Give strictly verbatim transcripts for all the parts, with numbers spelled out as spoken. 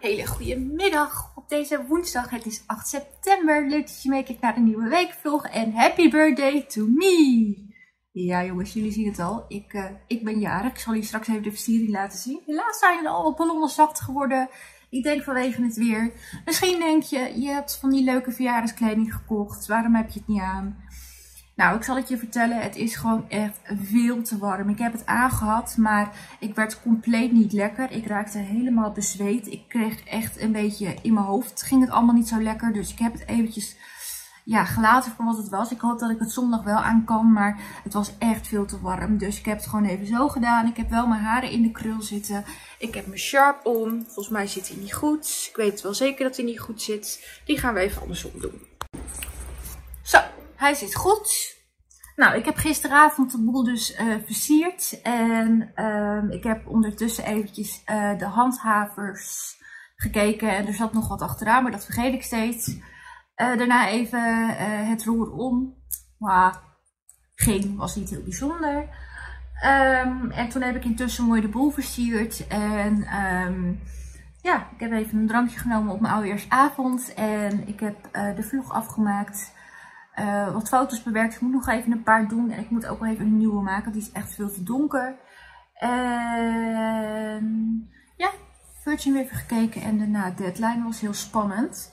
Hele goede middag op deze woensdag. Het is acht september. Leuk dat je meekijkt naar een nieuwe weekvlog. En happy birthday to me. Ja jongens, jullie zien het al. Ik, uh, ik ben jarig. Ik zal jullie straks even de versiering laten zien. Helaas zijn er al wat ballonnen zacht geworden. Ik denk vanwege het weer. Misschien denk je, je hebt van die leuke verjaardagskleding gekocht. Waarom heb je het niet aan? Nou, ik zal het je vertellen. Het is gewoon echt veel te warm. Ik heb het aangehad, maar ik werd compleet niet lekker. Ik raakte helemaal bezweet. Ik kreeg echt een beetje in mijn hoofd. Ging het allemaal niet zo lekker. Dus ik heb het eventjes ja, gelaten voor wat het was. Ik hoop dat ik het zondag wel aan kan, maar het was echt veel te warm. Dus ik heb het gewoon even zo gedaan. Ik heb wel mijn haren in de krul zitten. Ik heb mijn Sharp om. Volgens mij zit hij niet goed. Ik weet wel zeker dat hij niet goed zit. Die gaan we even andersom doen. Zo. Hij zit goed. Nou, ik heb gisteravond de boel dus uh, versierd. En uh, ik heb ondertussen eventjes uh, de handhavers gekeken. En er zat nog wat achteraan, maar dat vergeet ik steeds. Uh, daarna even uh, het roer om. Maar ging, was niet heel bijzonder. Um, en toen heb ik intussen mooi de boel versierd. En um, ja, ik heb even een drankje genomen op mijn oudejaarsavond. En ik heb uh, de vlog afgemaakt. Uh, wat foto's bewerkt. Ik moet nog even een paar doen. En ik moet ook wel even een nieuwe maken. Die is echt veel te donker. En ja, Virgin weer even gekeken. En daarna Deadline was heel spannend.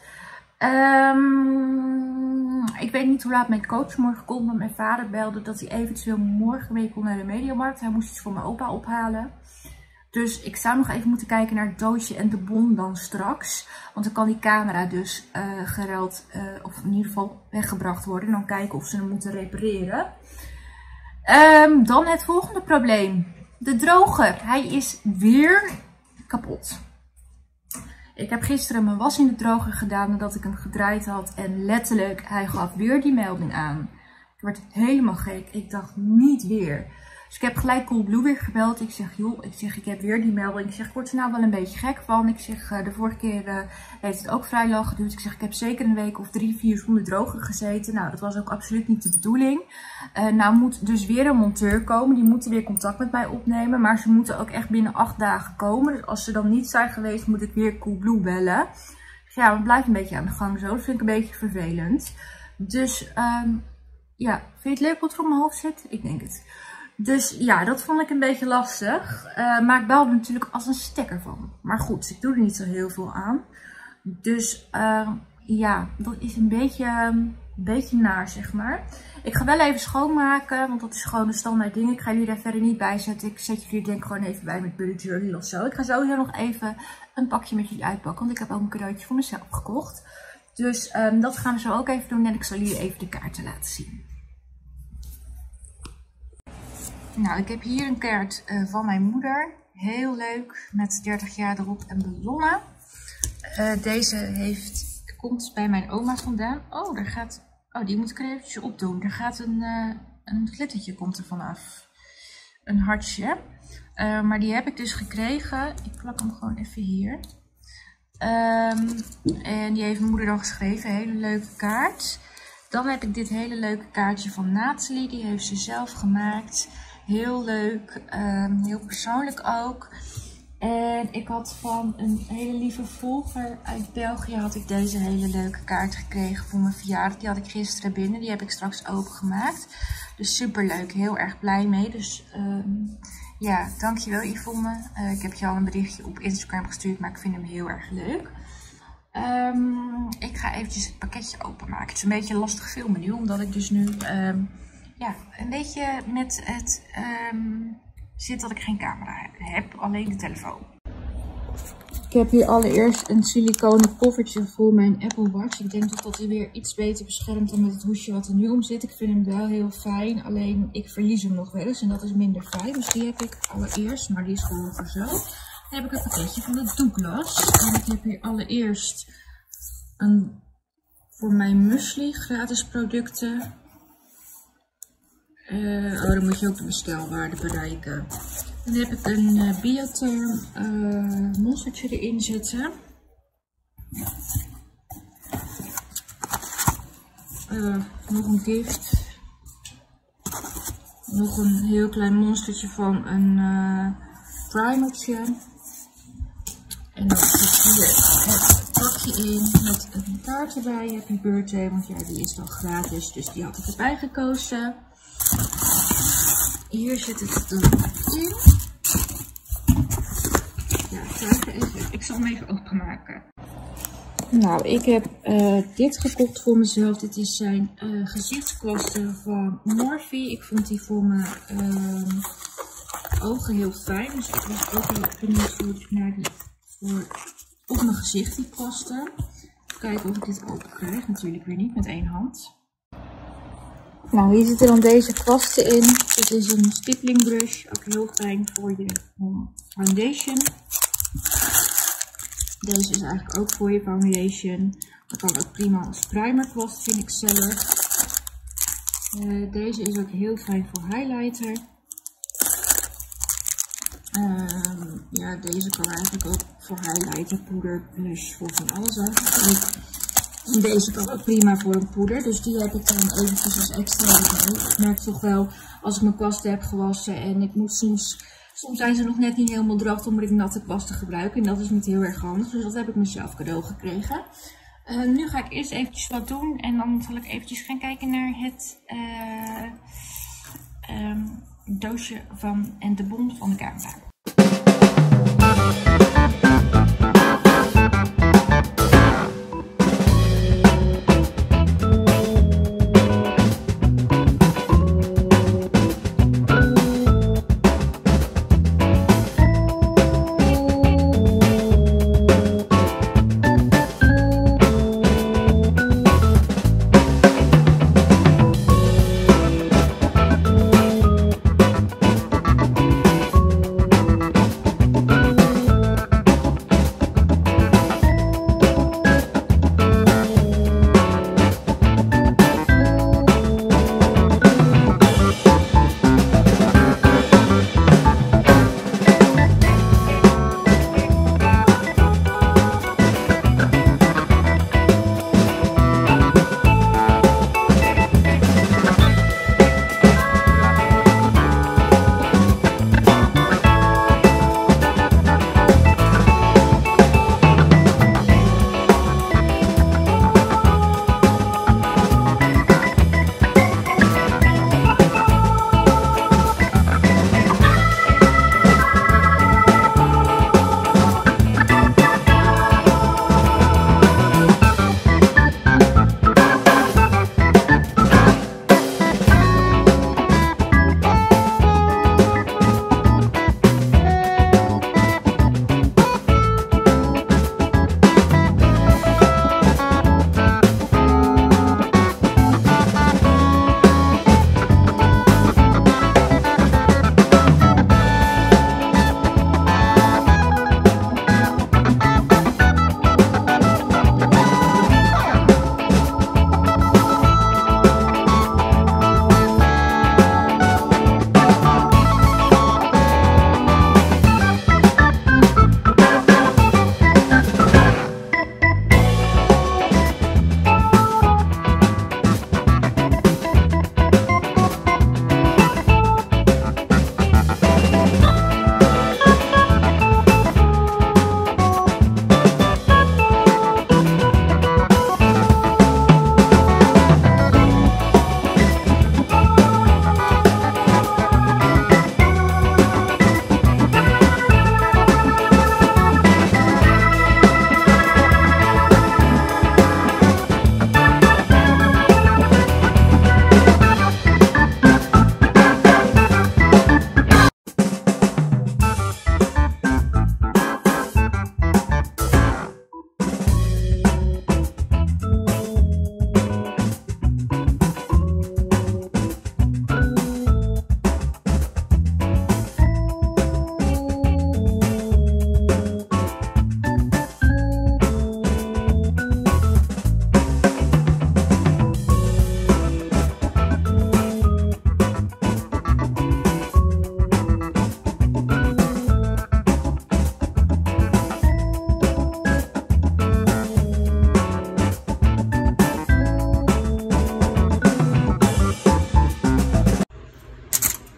Um, ik weet niet hoe laat mijn coach morgen komt. Maar mijn vader belde dat hij eventueel morgen mee kon naar de Mediamarkt. Hij moest iets voor mijn opa ophalen. Dus ik zou nog even moeten kijken naar het doosje en de bon dan straks. Want dan kan die camera dus uh, geruild, uh, of in ieder geval weggebracht worden. En dan kijken of ze hem moeten repareren. Um, dan het volgende probleem. De droger. Hij is weer kapot. Ik heb gisteren mijn was in de droger gedaan nadat ik hem gedraaid had. En letterlijk, hij gaf weer die melding aan. Ik werd helemaal gek. Ik dacht niet weer. Dus ik heb gelijk Coolblue weer gebeld. Ik zeg, joh, ik zeg, ik heb weer die melding. Ik zeg, ik word er nou wel een beetje gek van. Ik zeg, uh, de vorige keer uh, heeft het ook vrij lang geduurd. Ik zeg, ik heb zeker een week of drie, vier zonder droger gezeten. Nou, dat was ook absoluut niet de bedoeling. Uh, nou moet dus weer een monteur komen. Die moeten weer contact met mij opnemen. Maar ze moeten ook echt binnen acht dagen komen. Dus als ze dan niet zijn geweest, moet ik weer Coolblue bellen. Dus ja, we blijven een beetje aan de gang zo. Dat vind ik een beetje vervelend. Dus, um, ja, vind je het leuk wat er op mijn hoofd zit? Ik denk het. Dus ja, dat vond ik een beetje lastig. Uh, maar ik belde natuurlijk als een stekker van. Maar goed, ik doe er niet zo heel veel aan. Dus uh, ja, dat is een beetje, een beetje naar, zeg maar. Ik ga wel even schoonmaken, want dat is gewoon een standaard ding. Ik ga jullie daar verder niet bij zetten. Ik zet jullie denk ik gewoon even bij met bullet journal of zo. Ik ga sowieso nog even een pakje met jullie uitpakken, want ik heb ook een cadeautje voor mezelf gekocht. Dus um, dat gaan we zo ook even doen en ik zal jullie even de kaarten laten zien. Nou, ik heb hier een kaart uh, van mijn moeder. Heel leuk, met dertig jaar erop en ballonnen. Uh, deze heeft, komt bij mijn oma vandaan. Oh, daar gaat, oh, die moet ik er eventjes op doen. Er gaat een, uh, een glittertje komt er vanaf. Een hartje. Uh, maar die heb ik dus gekregen. Ik plak hem gewoon even hier. Um, en die heeft mijn moeder dan geschreven. Een hele leuke kaart. Dan heb ik dit hele leuke kaartje van Nathalie. Die heeft ze zelf gemaakt. Heel leuk, um, heel persoonlijk ook. En ik had van een hele lieve volger uit België had ik deze hele leuke kaart gekregen voor mijn verjaardag. Die had ik gisteren binnen, die heb ik straks opengemaakt. Dus super leuk, heel erg blij mee. Dus um, ja, dankjewel Yvonne. Uh, ik heb je al een berichtje op Instagram gestuurd, maar ik vind hem heel erg leuk. Um, ik ga eventjes het pakketje openmaken. Het is een beetje lastig filmen nu, omdat ik dus nu... Um, Ja, een beetje met het um, zit dat ik geen camera heb, alleen de telefoon. Ik heb hier allereerst een siliconen koffertje voor mijn Apple Watch. Ik denk dat dat hij weer iets beter beschermt dan met het hoesje wat er nu om zit. Ik vind hem wel heel fijn, alleen ik verlies hem nog wel eens en dat is minder fijn. Dus die heb ik allereerst, maar die is gewoon voor zo. Dan heb ik een pakketje van de Douglas. En ik heb hier allereerst een voor mijn muesli gratis producten. Uh, oh, dan moet je ook de bestelwaarde bereiken. Dan heb ik een uh, Biotherm uh, monstertje erin zitten. Uh, nog een gift. Nog een heel klein monstertje van een uh, primertje. En dan zit hier het pakje in met een taart erbij. Happy birthday, want ja, die is dan gratis, dus die had ik erbij gekozen. Hier zit het dan in. Ja, kijk even. Ik zal hem even openmaken. Nou, ik heb uh, dit gekocht voor mezelf. Dit is zijn uh, gezichtskwastje van Morphe. Ik vond die voor mijn uh, ogen heel fijn. Dus ik was ook heel benieuwd voor, naar die voor op mijn gezicht die kwasten. Kijken of ik dit open krijg. Natuurlijk weer niet met één hand. Nou, hier zitten dan deze kwasten in. Dit is een stippling brush. Ook heel fijn voor je um, foundation. Deze is eigenlijk ook voor je foundation. Dat kan ook prima als primer kwast, vind ik zelf. Uh, deze is ook heel fijn voor highlighter. Uh, ja, deze kan eigenlijk ook voor highlighter, poeder, blush, voor van alles eigenlijk. En deze kan ook prima voor een poeder. Dus die heb ik dan eventjes als extra erbij. Ik merk toch wel, als ik mijn kwasten heb gewassen en ik moet soms... Soms zijn ze nog net niet helemaal droog, dan moet ik natte kwasten gebruiken. En dat is niet heel erg handig. Dus dat heb ik mezelf cadeau gekregen. Uh, nu ga ik eerst eventjes wat doen. En dan zal ik eventjes gaan kijken naar het uh, um, doosje van en de bon van de camera.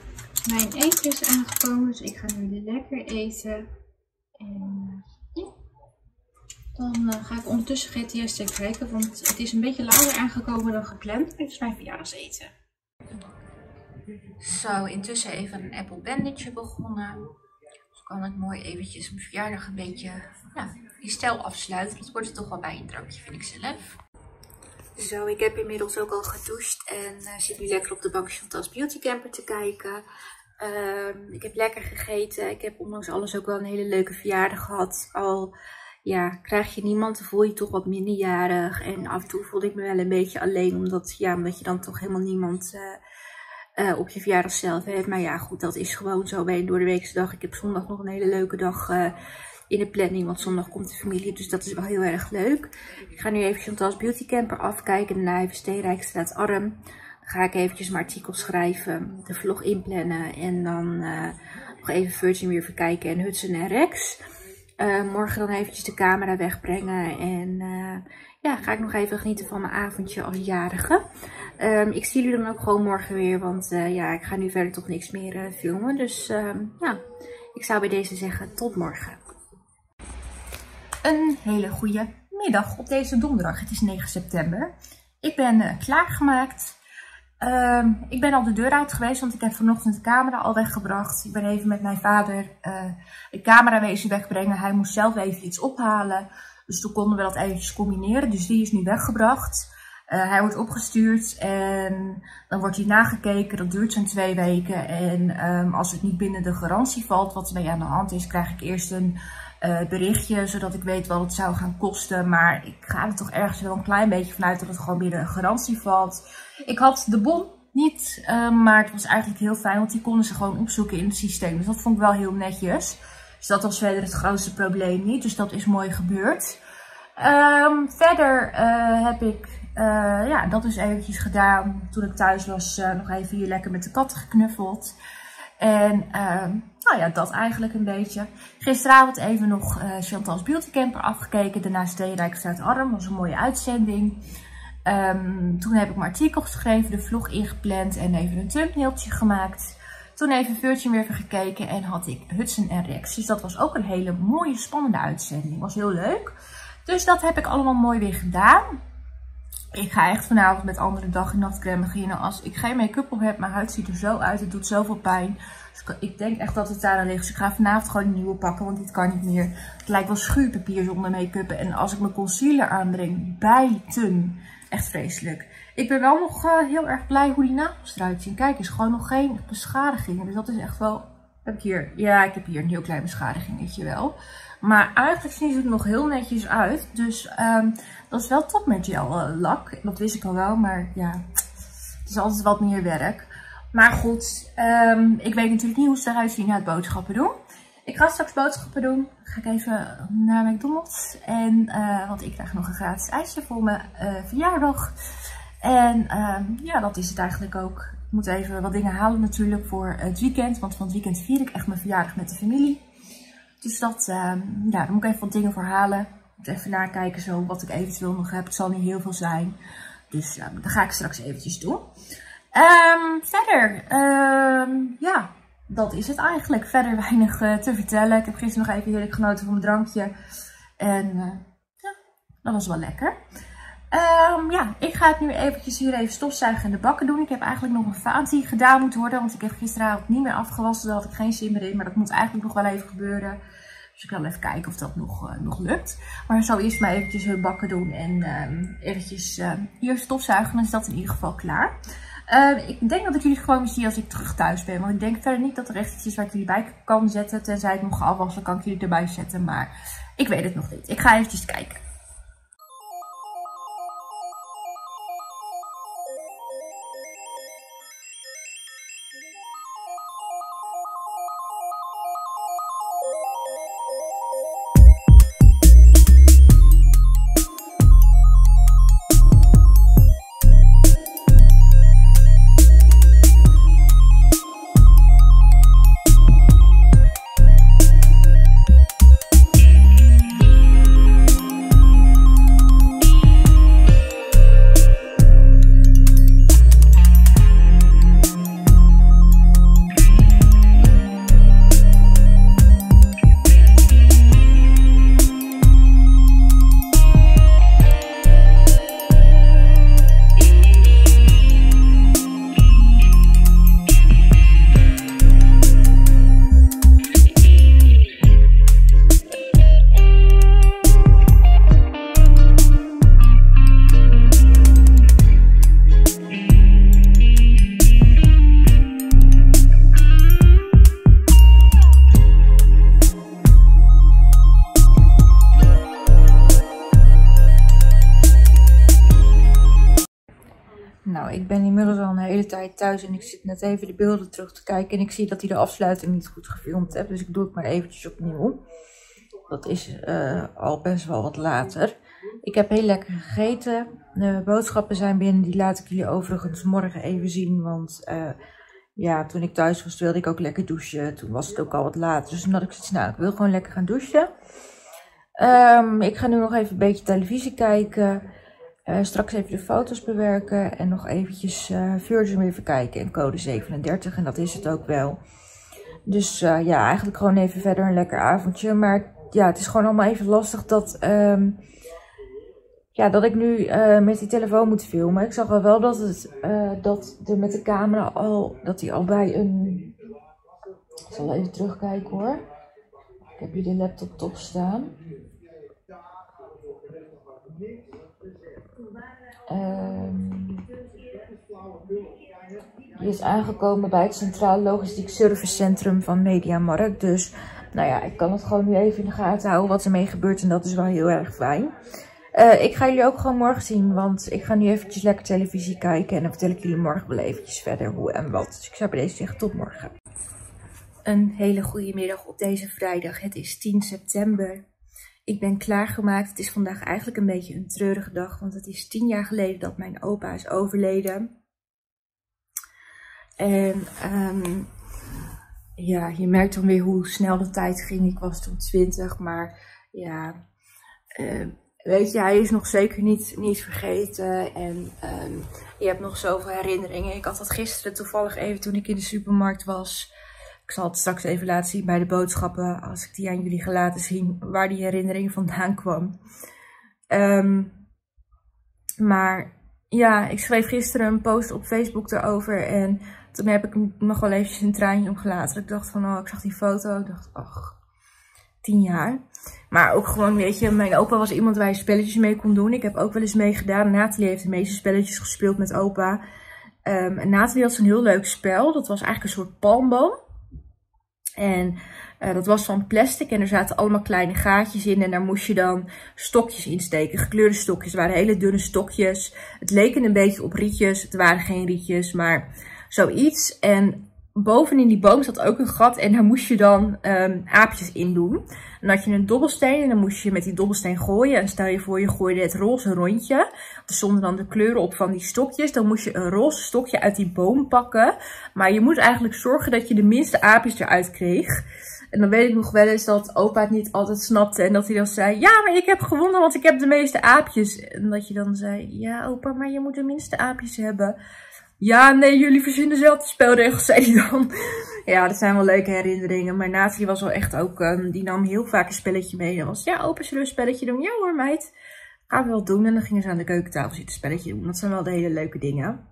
Mijn eten is aangekomen, dus ik ga nu lekker eten. En ja, Dan uh, ga ik ondertussen G T S kijken, want het is een beetje later aangekomen dan gepland. Dit is mijn verjaardagseten. Zo, intussen even een Apple Bandage begonnen. Dus kan ik mooi eventjes mijn verjaardag een beetje ja, in stijl afsluiten. Dat wordt er toch wel bij een drankje, vind ik zelf. Zo, ik heb inmiddels ook al gedoucht en uh, zit nu lekker op de bank Chantal's Beauty Camper te kijken. Uh, ik heb lekker gegeten. Ik heb ondanks alles ook wel een hele leuke verjaardag gehad. Al ja, krijg je niemand, dan voel je je toch wat minderjarig. En af en toe voelde ik me wel een beetje alleen, omdat, ja, omdat je dan toch helemaal niemand uh, uh, op je verjaardag zelf hebt. Maar ja, goed, dat is gewoon zo bij een doordeweekse dag. Ik heb zondag nog een hele leuke dag uh, in de planning, want zondag komt de familie, dus dat is wel heel erg leuk. Ik ga nu even Chantal's Beauty Camper afkijken en daarna even Steenrijkstraat Arm. Dan ga ik eventjes mijn artikel schrijven, de vlog inplannen en dan uh, nog even Virgin weer verkijken en Hudson en Rex. Uh, morgen dan eventjes de camera wegbrengen en uh, ja, ga ik nog even genieten van mijn avondje als jarige. Um, ik zie jullie dan ook gewoon morgen weer, want uh, ja, ik ga nu verder toch niks meer uh, filmen. Dus um, ja, ik zou bij deze zeggen tot morgen. Een hele goede middag op deze donderdag. Het is negen september. Ik ben uh, klaargemaakt. Um, ik ben al de deur uit geweest, want ik heb vanochtend de camera al weggebracht. Ik ben even met mijn vader uh, de camerawezen wegbrengen. Hij moest zelf even iets ophalen. Dus toen konden we dat eventjes combineren. Dus die is nu weggebracht. Uh, hij wordt opgestuurd en dan wordt hij nagekeken. Dat duurt zo'n twee weken. En um, als het niet binnen de garantie valt, wat ermee aan de hand is, krijg ik eerst een uh, berichtje. Zodat ik weet wat het zou gaan kosten. Maar ik ga er toch ergens wel een klein beetje vanuit dat het gewoon binnen een garantie valt. Ik had de bon niet, uh, maar het was eigenlijk heel fijn, want die konden ze gewoon opzoeken in het systeem. Dus dat vond ik wel heel netjes. Dus dat was verder het grootste probleem niet. Dus dat is mooi gebeurd. Um, verder uh, heb ik, uh, ja, dat is eventjes gedaan. Toen ik thuis was, uh, nog even hier lekker met de katten geknuffeld. En uh, nou ja, dat eigenlijk een beetje. Gisteravond even nog uh, Chantal's Beauty Camper afgekeken. Daarna Steenrijkstraat Arm, dat was een mooie uitzending. Um, toen heb ik mijn artikel geschreven, de vlog ingepland en even een thumbnailtje gemaakt. Toen even Virgin weer even gekeken en had ik Hudson en Rex. Dus dat was ook een hele mooie, spannende uitzending. Was heel leuk. Dus dat heb ik allemaal mooi weer gedaan. Ik ga echt vanavond met andere dag en nachtcrème beginnen. Als ik geen make-up op heb, mijn huid ziet er zo uit. Het doet zoveel pijn. Dus ik denk echt dat het daar aan ligt. Dus ik ga vanavond gewoon een nieuwe pakken, want dit kan niet meer. Het lijkt wel schuurpapier zonder make-up. En als ik mijn concealer aanbreng, bijten. Echt vreselijk. Ik ben wel nog uh, heel erg blij hoe die nagels eruit zien. Kijk eens, gewoon nog geen beschadigingen. Dus dat is echt wel... Heb ik hier... Ja, ik heb hier een heel klein beschadigingetje wel. Maar eigenlijk ziet het er nog heel netjes uit. Dus um, dat is wel top met gel uh, lak. Dat wist ik al wel, maar ja, het is altijd wat meer werk. Maar goed, um, ik weet natuurlijk niet hoe ze eruit zien na het boodschappen doen. Ik ga straks boodschappen doen. Dan ga ik even naar McDonald's. En, uh, want ik krijg nog een gratis ijsje voor mijn uh, verjaardag. En um, ja, dat is het eigenlijk ook. Ik moet even wat dingen halen natuurlijk voor het weekend. Want van het weekend vier ik echt mijn verjaardag met de familie. Dus dat, um, ja, daar moet ik even wat dingen voor halen. Ik moet even nakijken zo wat ik eventueel nog heb. Het zal niet heel veel zijn. Dus um, dat ga ik straks eventjes doen. Um, verder, um, ja, dat is het eigenlijk. Verder weinig uh, te vertellen. Ik heb gisteren nog even heerlijk genoten van mijn drankje. En uh, ja, dat was wel lekker. Um, ja, ik ga het nu eventjes hier even stofzuigen en de bakken doen. Ik heb eigenlijk nog een vaat die gedaan moet worden. Want ik heb gisteravond niet meer afgewassen. Daar had ik geen zin meer in. Maar dat moet eigenlijk nog wel even gebeuren. Dus ik ga wel even kijken of dat nog, uh, nog lukt. Maar zo eerst maar eventjes hun bakken doen. En um, eventjes uh, hier stofzuigen. Dan is dat in ieder geval klaar. Uh, ik denk dat ik jullie gewoon weer zie als ik terug thuis ben. Want ik denk verder niet dat er echt iets is waar ik jullie bij kan zetten. Tenzij ik nog ga afwassen, kan ik jullie erbij zetten. Maar ik weet het nog niet. Ik ga eventjes kijken. ik ben inmiddels al een hele tijd thuis en ik zit net even de beelden terug te kijken. En ik zie dat hij de afsluiting niet goed gefilmd heeft. Dus ik doe het maar eventjes opnieuw. Dat is uh, al best wel wat later. Ik heb heel lekker gegeten. De boodschappen zijn binnen. Die laat ik jullie overigens morgen even zien. Want uh, ja, toen ik thuis was wilde ik ook lekker douchen. Toen was het ook al wat later. Dus toen had ik zoiets, nou ik wil gewoon lekker gaan douchen. Um, ik ga nu nog even een beetje televisie kijken. Uh, straks even de foto's bewerken. En nog eventjes uh, Virgin weer kijken. En code zevenendertig. En dat is het ook wel. Dus uh, ja, eigenlijk gewoon even verder een lekker avondje. Maar ja, het is gewoon allemaal even lastig dat, um, ja, dat ik nu uh, met die telefoon moet filmen. Ik zag al wel dat het uh, dat er met de camera al, dat hij al bij een... Ik zal even terugkijken hoor. Ik heb hier de laptop top staan. Um, die is aangekomen bij het Centraal Logistiek Service Centrum van Mediamarkt. Dus nou ja, ik kan het gewoon nu even in de gaten houden wat ermee gebeurt. En dat is wel heel erg fijn. Uh, ik ga jullie ook gewoon morgen zien. Want ik ga nu eventjes lekker televisie kijken. En dan vertel ik jullie morgen wel eventjes verder hoe en wat. Dus ik zou bij deze zeggen tot morgen. Een hele goede middag op deze vrijdag. Het is tien september. Ik ben klaargemaakt. Het is vandaag eigenlijk een beetje een treurige dag. Want het is tien jaar geleden dat mijn opa is overleden. En um, ja, je merkt dan weer hoe snel de tijd ging. Ik was toen twintig. Maar ja, uh, weet je, hij is nog zeker niet, niet vergeten. En um, je hebt nog zoveel herinneringen. Ik had dat gisteren toevallig even toen ik in de supermarkt was. Ik zal het straks even laten zien bij de boodschappen, als ik die aan jullie ga laten zien, waar die herinnering vandaan kwam. Um, maar ja, ik schreef gisteren een post op Facebook erover en toen heb ik nog wel eventjes een traantje omgelaten. Ik dacht van, oh, ik zag die foto, ik dacht, ach, tien jaar. Maar ook gewoon, weet je, mijn opa was iemand waar je spelletjes mee kon doen. Ik heb ook wel eens meegedaan. Nathalie heeft de meeste spelletjes gespeeld met opa. Um, en Nathalie had zo'n heel leuk spel, dat was eigenlijk een soort palmboom. En uh, dat was van plastic en er zaten allemaal kleine gaatjes in en daar moest je dan stokjes in steken. Gekleurde stokjes, het waren hele dunne stokjes. Het leken een beetje op rietjes, het waren geen rietjes, maar zoiets. En bovenin die boom zat ook een gat en daar moest je dan um, aapjes in doen. Dan had je een dobbelsteen en dan moest je met die dobbelsteen gooien. En stel je voor je gooide het roze rondje. Er stonden dan de kleuren op van die stokjes. Dan moest je een roze stokje uit die boom pakken. Maar je moet eigenlijk zorgen dat je de minste aapjes eruit kreeg. En dan weet ik nog wel eens dat opa het niet altijd snapte. En dat hij dan zei, ja, maar ik heb gewonnen, want ik heb de meeste aapjes. En dat je dan zei, ja opa, maar je moet de minste aapjes hebben. Ja, nee, jullie verzinnen zelf de spelregels, zei hij dan. Ja, dat zijn wel leuke herinneringen. Maar Nathalie was wel echt ook, um, die nam heel vaak een spelletje mee. Dan was ja, opa, zullen we een spelletje doen? Ja hoor, meid. Gaan we wel doen. En dan gingen ze aan de keukentafel zitten een spelletje doen. Dat zijn wel de hele leuke dingen.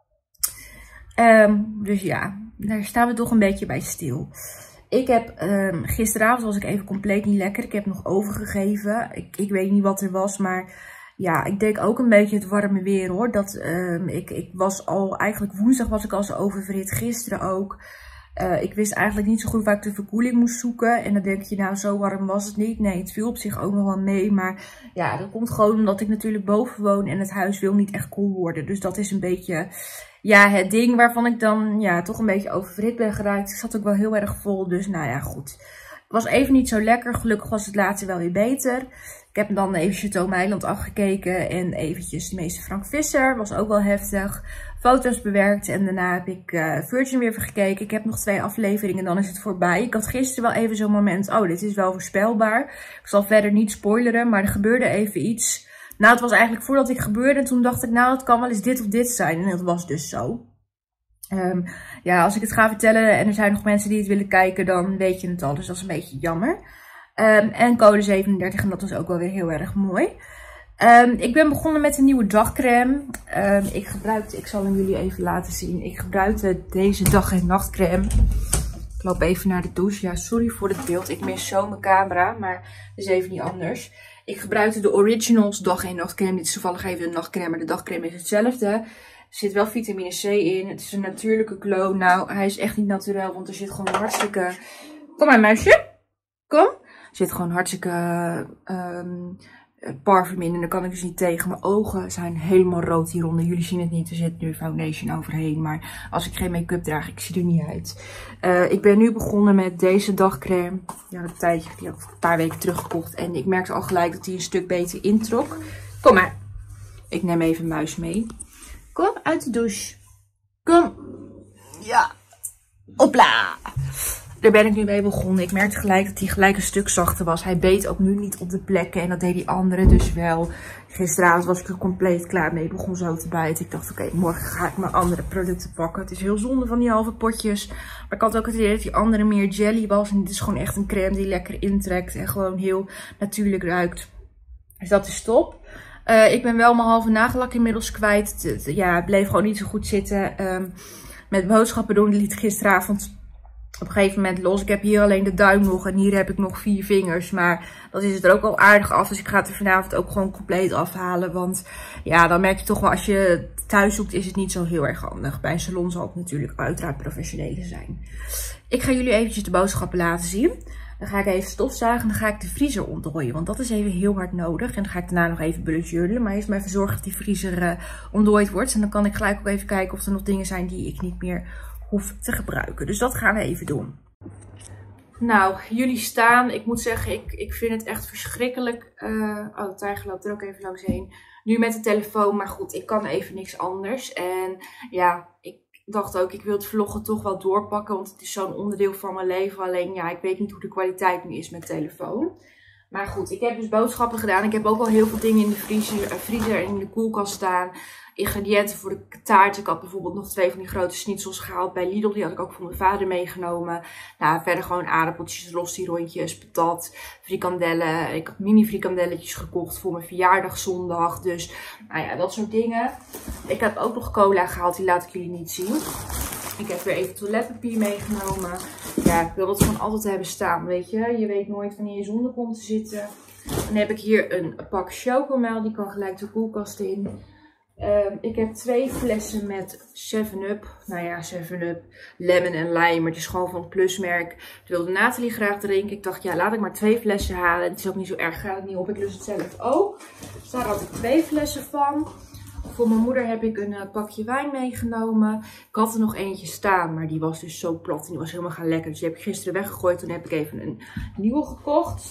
Um, dus ja, daar staan we toch een beetje bij stil. Ik heb, um, gisteravond was ik even compleet niet lekker. Ik heb nog overgegeven. Ik, ik weet niet wat er was, maar... Ja, ik denk ook een beetje het warme weer hoor. Dat, um, ik, ik was al, eigenlijk woensdag was ik al zo oververhit, gisteren ook. Uh, ik wist eigenlijk niet zo goed waar ik de verkoeling moest zoeken. En dan denk je, nou zo warm was het niet. Nee, het viel op zich ook nog wel mee. Maar ja, dat komt gewoon omdat ik natuurlijk boven woon en het huis wil niet echt koel worden. Dus dat is een beetje, ja, het ding waarvan ik dan ja, toch een beetje oververhit ben geraakt. Ik zat ook wel heel erg vol, dus nou ja, goed. Het was even niet zo lekker. Gelukkig was het later wel weer beter. Ik heb dan even Chateau Meiland afgekeken en eventjes de meeste Frank Visser. Was ook wel heftig. Foto's bewerkt en daarna heb ik uh, Virgin weer even gekeken. Ik heb nog twee afleveringen en dan is het voorbij. Ik had gisteren wel even zo'n moment, oh dit is wel voorspelbaar. Ik zal verder niet spoileren, maar er gebeurde even iets. Nou, het was eigenlijk voordat ik gebeurde en toen dacht ik, nou het kan wel eens dit of dit zijn. En dat was dus zo. Um, ja, als ik het ga vertellen en er zijn nog mensen die het willen kijken, dan weet je het al. Dus dat is een beetje jammer. Um, en code zevenendertig en dat was ook wel weer heel erg mooi. Um, ik ben begonnen met een nieuwe dagcreme. Um, ik gebruikte, ik zal hem jullie even laten zien. Ik gebruikte deze dag- en nachtcreme. Ik loop even naar de douche. Ja, sorry voor het beeld. Ik mis zo mijn camera, maar dat is even niet anders. Ik gebruikte de Originals dag- en nachtcreme. Dit is toevallig even een nachtcreme, maar de dagcreme is hetzelfde. Er zit wel vitamine C in. Het is een natuurlijke glow. Nou, hij is echt niet natuurlijk, want er zit gewoon hartstikke... Kom maar, muisje. Kom. Er zit gewoon hartstikke um, parfum in en dan kan ik dus niet tegen. Mijn ogen zijn helemaal rood hieronder. Jullie zien het niet, er zit nu foundation overheen. Maar als ik geen make-up draag, ik zie er niet uit. Uh, ik ben nu begonnen met deze dagcreme. Ja, een tijdje, die had ik een paar weken teruggekocht. En ik merkte al gelijk dat die een stuk beter introk. Kom maar. Ik neem even muis mee. Kom uit de douche. Kom. Ja. Hopla. Daar ben ik nu mee begonnen. Ik merkte gelijk dat hij gelijk een stuk zachter was. Hij beet ook nu niet op de plekken. En dat deed die andere dus wel. Gisteravond was ik er compleet klaar mee. Ik begon zo te bijten. Ik dacht, oké, okay, morgen ga ik mijn andere producten pakken. Het is heel zonde van die halve potjes. Maar ik had ook het idee dat die andere meer jelly was. En dit is gewoon echt een crème die lekker intrekt. En gewoon heel natuurlijk ruikt. Dus dat is top. Uh, ik ben wel mijn halve nagellak inmiddels kwijt. Het, het, ja, het bleef gewoon niet zo goed zitten. Um, met boodschappen doen liet gisteravond op een gegeven moment los. Ik heb hier alleen de duim nog en hier heb ik nog vier vingers. Maar dat is het er ook al aardig af. Dus ik ga het er vanavond ook gewoon compleet afhalen. Want ja, dan merk je toch wel als je thuis zoekt is het niet zo heel erg handig. Bij een salon zal het natuurlijk uiteraard professionele zijn. Ik ga jullie eventjes de boodschappen laten zien. Dan ga ik even stofzuigen en dan ga ik de vriezer ontdooien. Want dat is even heel hard nodig. En dan ga ik daarna nog even bulletjurlen. Maar eerst maar even zorgen dat die vriezer uh, ontdooid wordt. En dan kan ik gelijk ook even kijken of er nog dingen zijn die ik niet meer hoef te gebruiken. Dus dat gaan we even doen. Nou, jullie staan. Ik moet zeggen, ik, ik vind het echt verschrikkelijk. Uh, oh, de tijger loopt er ook even langs heen. Nu met de telefoon, maar goed, ik kan even niks anders. En ja, ik dacht ook, ik wil het vloggen toch wel doorpakken. Want het is zo'n onderdeel van mijn leven. Alleen, ja, ik weet niet hoe de kwaliteit nu is met telefoon. Maar goed, ik heb dus boodschappen gedaan. Ik heb ook al heel veel dingen in de vriezer, uh, vriezer en in de koelkast staan. Ingrediënten voor de taart. Ik had bijvoorbeeld nog twee van die grote schnitzels gehaald bij Lidl. Die had ik ook voor mijn vader meegenomen. Nou, verder gewoon aardappeltjes, rostierondjes, patat, frikandellen. Ik had mini frikandelletjes gekocht voor mijn verjaardag zondag. Dus, nou ja, dat soort dingen. Ik heb ook nog cola gehaald. Die laat ik jullie niet zien. Ik heb weer even toiletpapier meegenomen. Ja, ik wil dat gewoon altijd hebben staan, weet je. Je weet nooit wanneer je zonder komt te zitten. Dan heb ik hier een pak chocomel. Die kan gelijk de koelkast in. Um, ik heb twee flessen met seven up. Nou ja, seven up, lemon en lime. Het is gewoon van het plusmerk. Dat wilde Nathalie graag drinken. Ik dacht, ja, laat ik maar twee flessen halen. Het is ook niet zo erg, gaat het niet op. Ik lust het zelf ook. Dus daar had ik twee flessen van. Voor mijn moeder heb ik een uh, pakje wijn meegenomen. Ik had er nog eentje staan, maar die was dus zo plat en die was helemaal gaan lekker. Dus die heb ik gisteren weggegooid. Toen heb ik even een nieuwe gekocht.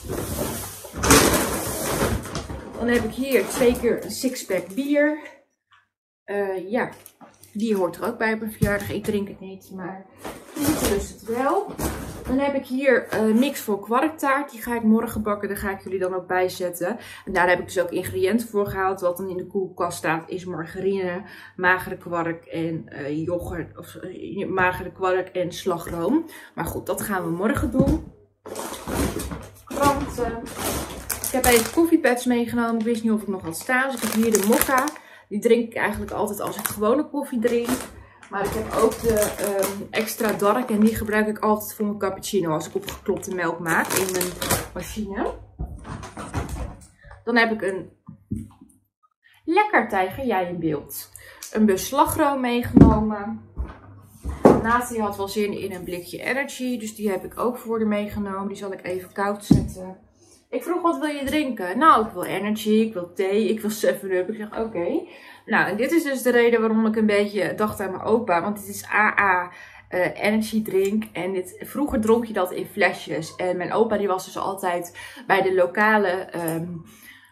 Dan heb ik hier twee keer een sixpack bier. Uh, ja, die hoort er ook bij op mijn verjaardag. Ik drink het niet, maar ik lust het wel. Dan heb ik hier een mix voor kwarktaart. Die ga ik morgen bakken. Daar ga ik jullie dan ook bij zetten. En daar heb ik dus ook ingrediënten voor gehaald. Wat dan in de koelkast staat is margarine, magere kwark en uh, yoghurt. Of uh, magere kwark en slagroom. Maar goed, dat gaan we morgen doen. Kranten. Ik heb even koffiepads meegenomen. Ik wist niet of ik nog had staan. Dus ik heb hier de mokka. Die drink ik eigenlijk altijd als ik gewone koffie drink. Maar ik heb ook de um, extra dark en die gebruik ik altijd voor mijn cappuccino als ik opgeklopte melk maak in mijn machine. Dan heb ik een lekker tijger, jij in beeld. Een bus slagroom meegenomen. Nathalie had wel zin in een blikje energy, dus die heb ik ook voor haar meegenomen. Die zal ik even koud zetten. Ik vroeg, wat wil je drinken? Nou, ik wil energy, ik wil thee, ik wil seven up. Ik zeg, oké. Okay. Nou, en dit is dus de reden waarom ik een beetje dacht aan mijn opa. Want dit is A A uh, energy drink. En dit, vroeger dronk je dat in flesjes. En mijn opa die was dus altijd bij de lokale um,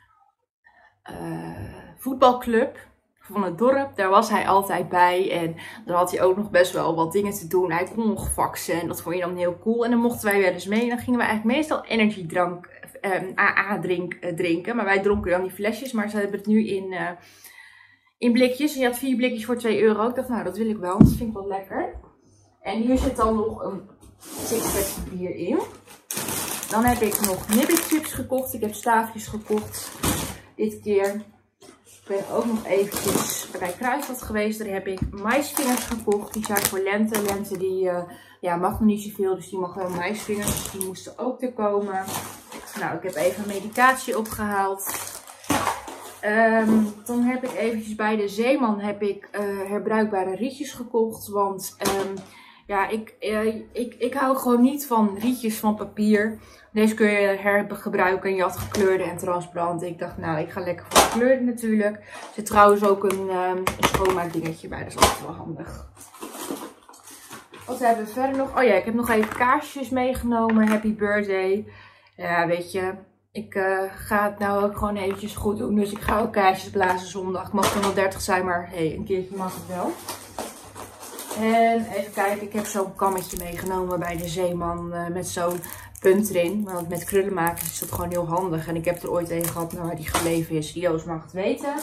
uh, voetbalclub van het dorp. Daar was hij altijd bij. En dan had hij ook nog best wel wat dingen te doen. Hij kon nog faxen en dat vond je dan heel cool. En dan mochten wij wel eens mee. En dan gingen we eigenlijk meestal energydrank, um, A A drink, uh, drinken. Maar wij dronken dan die flesjes. Maar ze hebben het nu in... Uh, In blikjes. En je had vier blikjes voor twee euro. Ik dacht, nou, dat wil ik wel. Dat vind ik wel lekker. En hier zit dan nog een sixpack bier in. Dan heb ik nog nibbitchips gekocht. Ik heb staafjes gekocht. Dit keer. Ik ben ook nog eventjes bij Kruidvat geweest. Daar heb ik maisvingers gekocht. Die zijn voor lente. Lente die uh, ja, mag nog niet zoveel. Dus die mag wel maisvingers. Die moesten ook er komen. Nou, ik heb even medicatie opgehaald. Um, dan heb ik eventjes bij de Zeeman heb ik uh, herbruikbare rietjes gekocht. Want um, Ja, ik, uh, ik, ik hou gewoon niet van rietjes van papier. Deze kun je hergebruiken en je had gekleurde en transparant. Ik dacht, nou, ik ga lekker voor gekleurde natuurlijk. Er zit trouwens ook een, um, een schoonmaakdingetje bij, dat is altijd wel handig. Wat hebben we verder nog? Oh ja, ik heb nog even kaarsjes meegenomen. Happy birthday. Ja, weet je, ik uh, ga het nou ook gewoon eventjes goed doen. Dus ik ga ook kaarsjes blazen zondag. Het mag dan wel dertig zijn, maar hey, een keertje mag het wel. En even kijken, ik heb zo'n kammetje meegenomen bij de Zeeman uh, met zo'n punt erin. Want met krullen maken is dat gewoon heel handig. En ik heb er ooit een gehad, nou, waar die gebleven is. Joost mag het weten.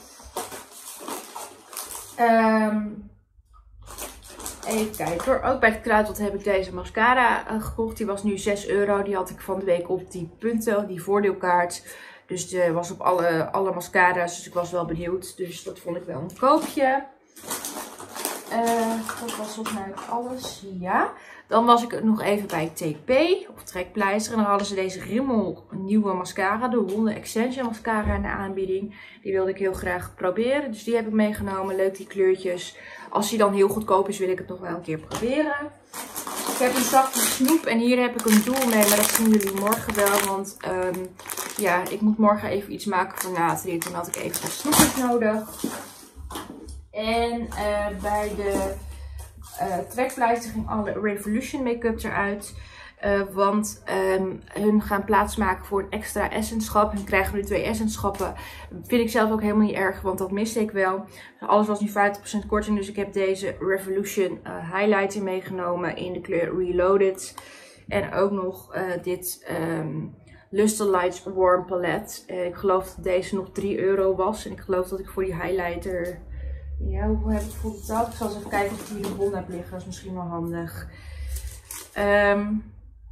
Um, even kijken hoor. Ook bij het Kruidvat heb ik deze mascara uh, gekocht. Die was nu zes euro. Die had ik van de week op die punten, die voordeelkaart. Dus die was op alle, alle mascara's. Dus ik was wel benieuwd. Dus dat vond ik wel een koopje. Uh, dat was volgens mij alles. Ja. Dan was ik nog even bij T P of Trekpleister. En dan hadden ze deze Rimmel nieuwe mascara. De Wonder Extension mascara in de aanbieding. Die wilde ik heel graag proberen. Dus die heb ik meegenomen. Leuk die kleurtjes. Als die dan heel goedkoop is, wil ik het nog wel een keer proberen. Ik heb een zakje snoep. En hier heb ik een doel mee. Maar dat zien jullie morgen wel. Want um, ja, ik moet morgen even iets maken voor Nathalie. Toen had ik even wat snoepjes nodig. En uh, bij de uh, Trekpleister ging alle Revolution make-up eruit. Uh, want um, hun gaan plaatsmaken voor een extra essenschap. Hun krijgen nu twee essenschappen. Vind ik zelf ook helemaal niet erg, want dat miste ik wel. Dus alles was nu vijftig procent korting. Dus ik heb deze Revolution uh, highlighter meegenomen in de kleur Reloaded. En ook nog uh, dit um, Luster Lights Warm Palette. Uh, ik geloof dat deze nog drie euro was. En ik geloof dat ik voor die highlighter... Ja, hoeveel heb ik voor betaald? Ik zal eens even kijken of ik hier de bon heb liggen. Dat is misschien wel handig. Um,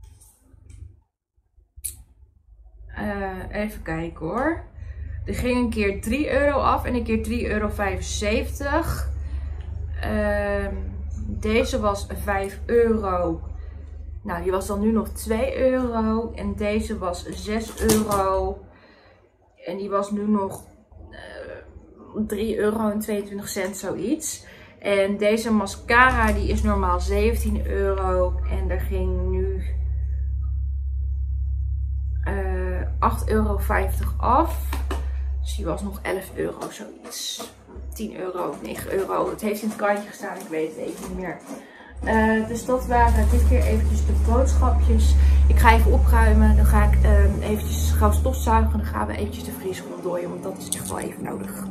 uh, even kijken hoor. Er ging een keer drie euro af en een keer drie euro vijfenzeventig. Um, deze was vijf euro. Nou, die was dan nu nog twee euro. En deze was zes euro. En die was nu nog drie euro en tweeëntwintig cent, zoiets. En deze mascara die is normaal zeventien euro. En er ging nu uh, acht euro vijftig af. Dus die was nog elf euro, zoiets. tien euro, negen euro. Het heeft in het kantje gestaan, ik weet het even niet meer. Uh, dus dat waren dit keer eventjes de boodschapjes. Ik ga even opruimen. Dan ga ik uh, eventjes gauw stofzuigen. Dan gaan we eventjes de vriezer ontdooien, want dat is echt wel even nodig.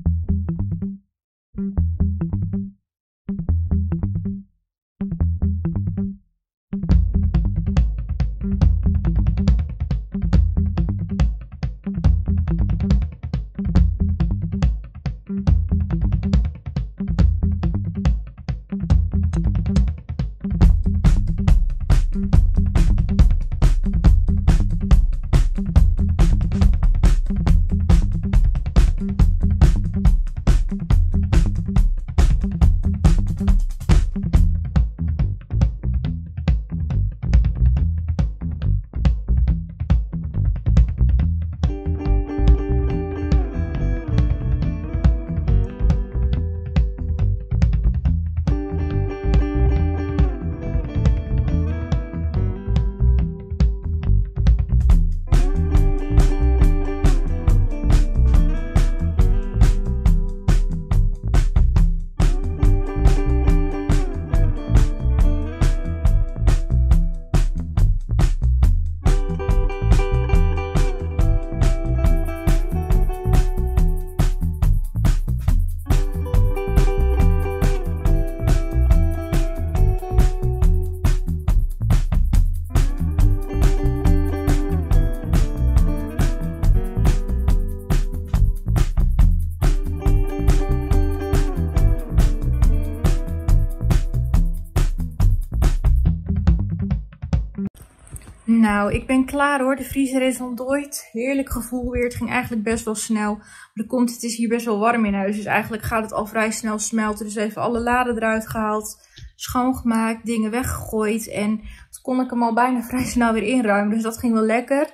Nou, ik ben klaar hoor. De vriezer is ontdooid. Heerlijk gevoel weer. Het ging eigenlijk best wel snel. Maar dat komt, het is hier best wel warm in huis. Dus eigenlijk gaat het al vrij snel smelten. Dus even alle laden eruit gehaald. Schoongemaakt. Dingen weggegooid. En toen kon ik hem al bijna vrij snel weer inruimen. Dus dat ging wel lekker.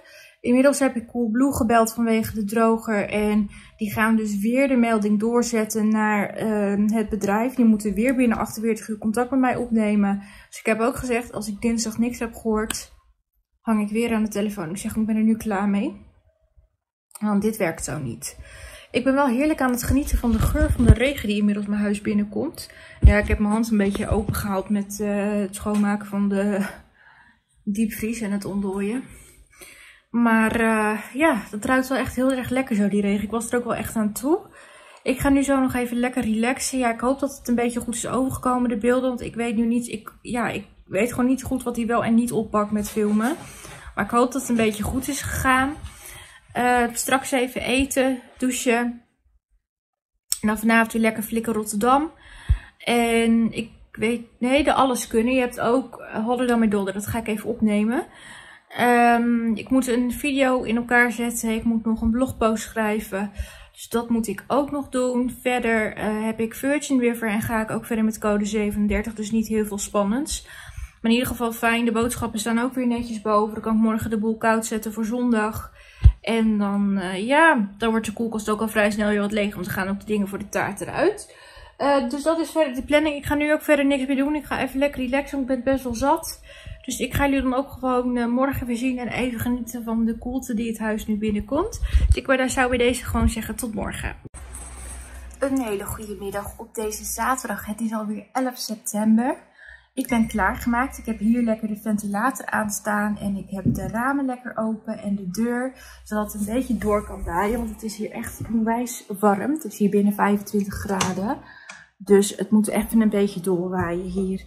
Inmiddels heb ik Coolblue gebeld vanwege de droger. En die gaan dus weer de melding doorzetten naar uh, het bedrijf. Die moeten weer binnen achtenveertig uur contact met mij opnemen. Dus ik heb ook gezegd, als ik dinsdag niks heb gehoord, hang ik weer aan de telefoon. Ik zeg, ik ben er nu klaar mee. Want dit werkt zo niet. Ik ben wel heerlijk aan het genieten van de geur van de regen die inmiddels mijn huis binnenkomt. Ja, ik heb mijn hand een beetje open gehaald met uh, het schoonmaken van de diepvries en het ontdooien. Maar uh, ja, dat ruikt wel echt heel erg lekker zo, die regen. Ik was er ook wel echt aan toe. Ik ga nu zo nog even lekker relaxen. Ja, ik hoop dat het een beetje goed is overgekomen, de beelden. Want ik weet nu niet, ik, ja, ik weet gewoon niet goed wat hij wel en niet oppakt met filmen. Maar ik hoop dat het een beetje goed is gegaan. Uh, straks even eten, douchen. En dan vanavond weer lekker flikken Rotterdam. En ik weet, nee, de alles kunnen. Je hebt ook Holler dan met Dolder, dat ga ik even opnemen. Um, ik moet een video in elkaar zetten. Ik moet nog een blogpost schrijven. Dus dat moet ik ook nog doen. Verder uh, heb ik Virgin River en ga ik ook verder met code zevenendertig. Dus niet heel veel spannends. Maar in ieder geval fijn. De boodschappen staan ook weer netjes boven. Dan kan ik morgen de boel koud zetten voor zondag. En dan, uh, ja, dan wordt de koelkast ook al vrij snel weer wat leeg. Want dan gaan ook de dingen voor de taart eruit. Uh, dus dat is verder de planning. Ik ga nu ook verder niks meer doen. Ik ga even lekker relaxen, want ik ben best wel zat. Dus ik ga jullie dan ook gewoon uh, morgen weer zien en even genieten van de koelte die het huis nu binnenkomt. Dus ik daar zou bij deze gewoon zeggen tot morgen. Een hele goede middag op deze zaterdag. Het is alweer elf september. Ik ben klaargemaakt. Ik heb hier lekker de ventilator aanstaan en ik heb de ramen lekker open en de deur. Zodat het een beetje door kan waaien, want het is hier echt onwijs warm. Het is hier binnen vijfentwintig graden. Dus het moet even een beetje doorwaaien hier.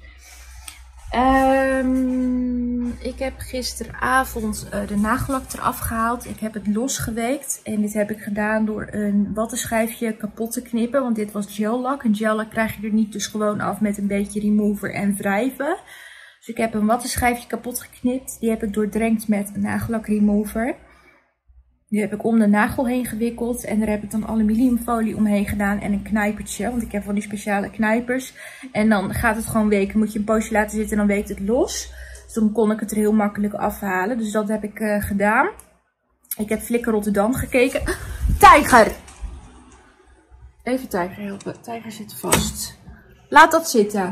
Um, ik heb gisteravond uh, de nagellak eraf gehaald. Ik heb het losgeweekt. En dit heb ik gedaan door een wattenschijfje kapot te knippen. Want dit was gellak. En gellak krijg je er niet dus gewoon af met een beetje remover en wrijven. Dus ik heb een wattenschijfje kapot geknipt. Die heb ik doordrenkt met een nagellak remover. Die heb ik om de nagel heen gewikkeld. En daar heb ik dan aluminiumfolie omheen gedaan. En een knijpertje. Want ik heb van die speciale knijpers. En dan gaat het gewoon weken. Moet je een poosje laten zitten en dan weekt het los. Dus dan kon ik het er heel makkelijk afhalen. Dus dat heb ik uh, gedaan. Ik heb Flikker Rotterdam gekeken. Tijger! Even Tijger helpen. Tijger zit vast. Laat dat zitten.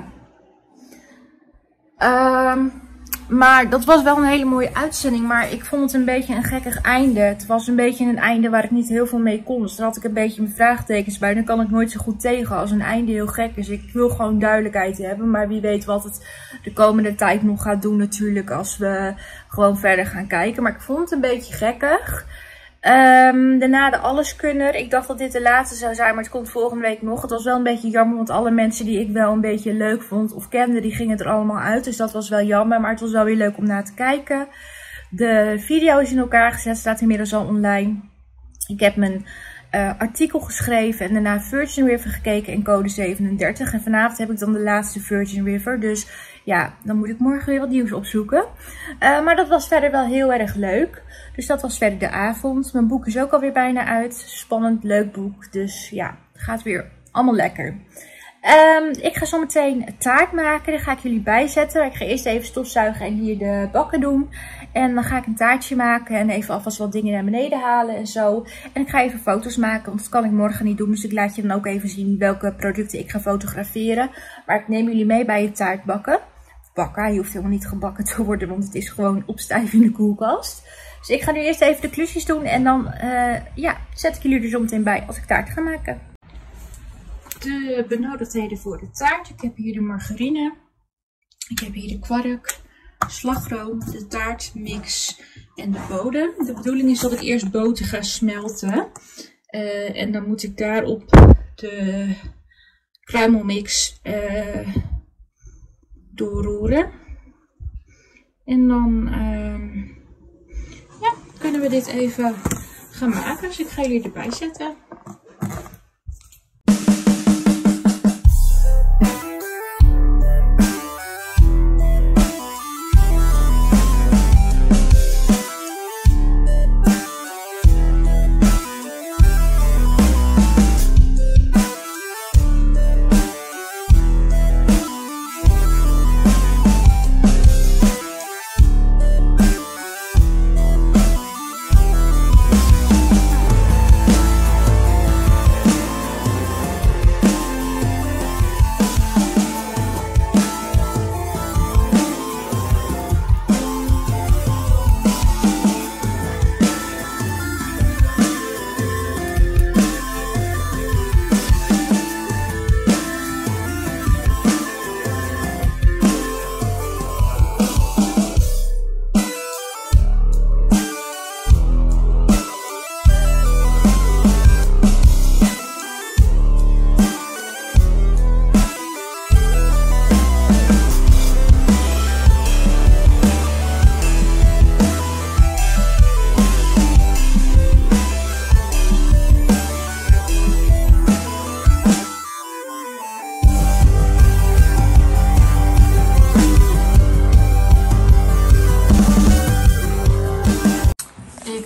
Ehm... Um, Maar dat was wel een hele mooie uitzending. Maar ik vond het een beetje een gekkig einde. Het was een beetje een einde waar ik niet heel veel mee kon. Dus daar had ik een beetje mijn vraagtekens bij. Dan kan ik nooit zo goed tegen als een einde heel gek is. Ik wil gewoon duidelijkheid hebben. Maar wie weet wat het de komende tijd nog gaat doen natuurlijk. Als we gewoon verder gaan kijken. Maar ik vond het een beetje gekkig. Um, daarna de Alleskunner. Ik dacht dat dit de laatste zou zijn, maar het komt volgende week nog. Het was wel een beetje jammer, want alle mensen die ik wel een beetje leuk vond of kende, die gingen er allemaal uit. Dus dat was wel jammer, maar het was wel weer leuk om naar te kijken. De video is in elkaar gezet, staat inmiddels al online. Ik heb mijn uh, artikel geschreven en daarna Virgin River gekeken in code zevenendertig. En vanavond heb ik dan de laatste Virgin River, dus ja, dan moet ik morgen weer wat nieuws opzoeken. Uh, maar dat was verder wel heel erg leuk. Dus dat was verder de avond. Mijn boek is ook alweer bijna uit. Spannend, leuk boek. Dus ja, het gaat weer allemaal lekker. Um, ik ga zo meteen taart maken. Daar ga ik jullie bij zetten. Ik ga eerst even stofzuigen en hier de bakken doen. En dan ga ik een taartje maken en even alvast wat dingen naar beneden halen en zo. En ik ga even foto's maken, want dat kan ik morgen niet doen. Dus ik laat je dan ook even zien welke producten ik ga fotograferen. Maar ik neem jullie mee bij het taartbakken. Bakken, hij hoeft helemaal niet gebakken te worden, want het is gewoon opstijf in de koelkast. Dus ik ga nu eerst even de klusjes doen en dan uh, ja, zet ik jullie er zo meteen bij als ik taart ga maken. De benodigdheden voor de taart. Ik heb hier de margarine. Ik heb hier de kwark, slagroom, de taartmix en de bodem. De bedoeling is dat ik eerst boter ga smelten. Uh, en dan moet ik daarop de kruimelmix uh, doorroeren. En dan uh, ja, kunnen we dit even gaan maken. Dus ik ga jullie erbij zetten.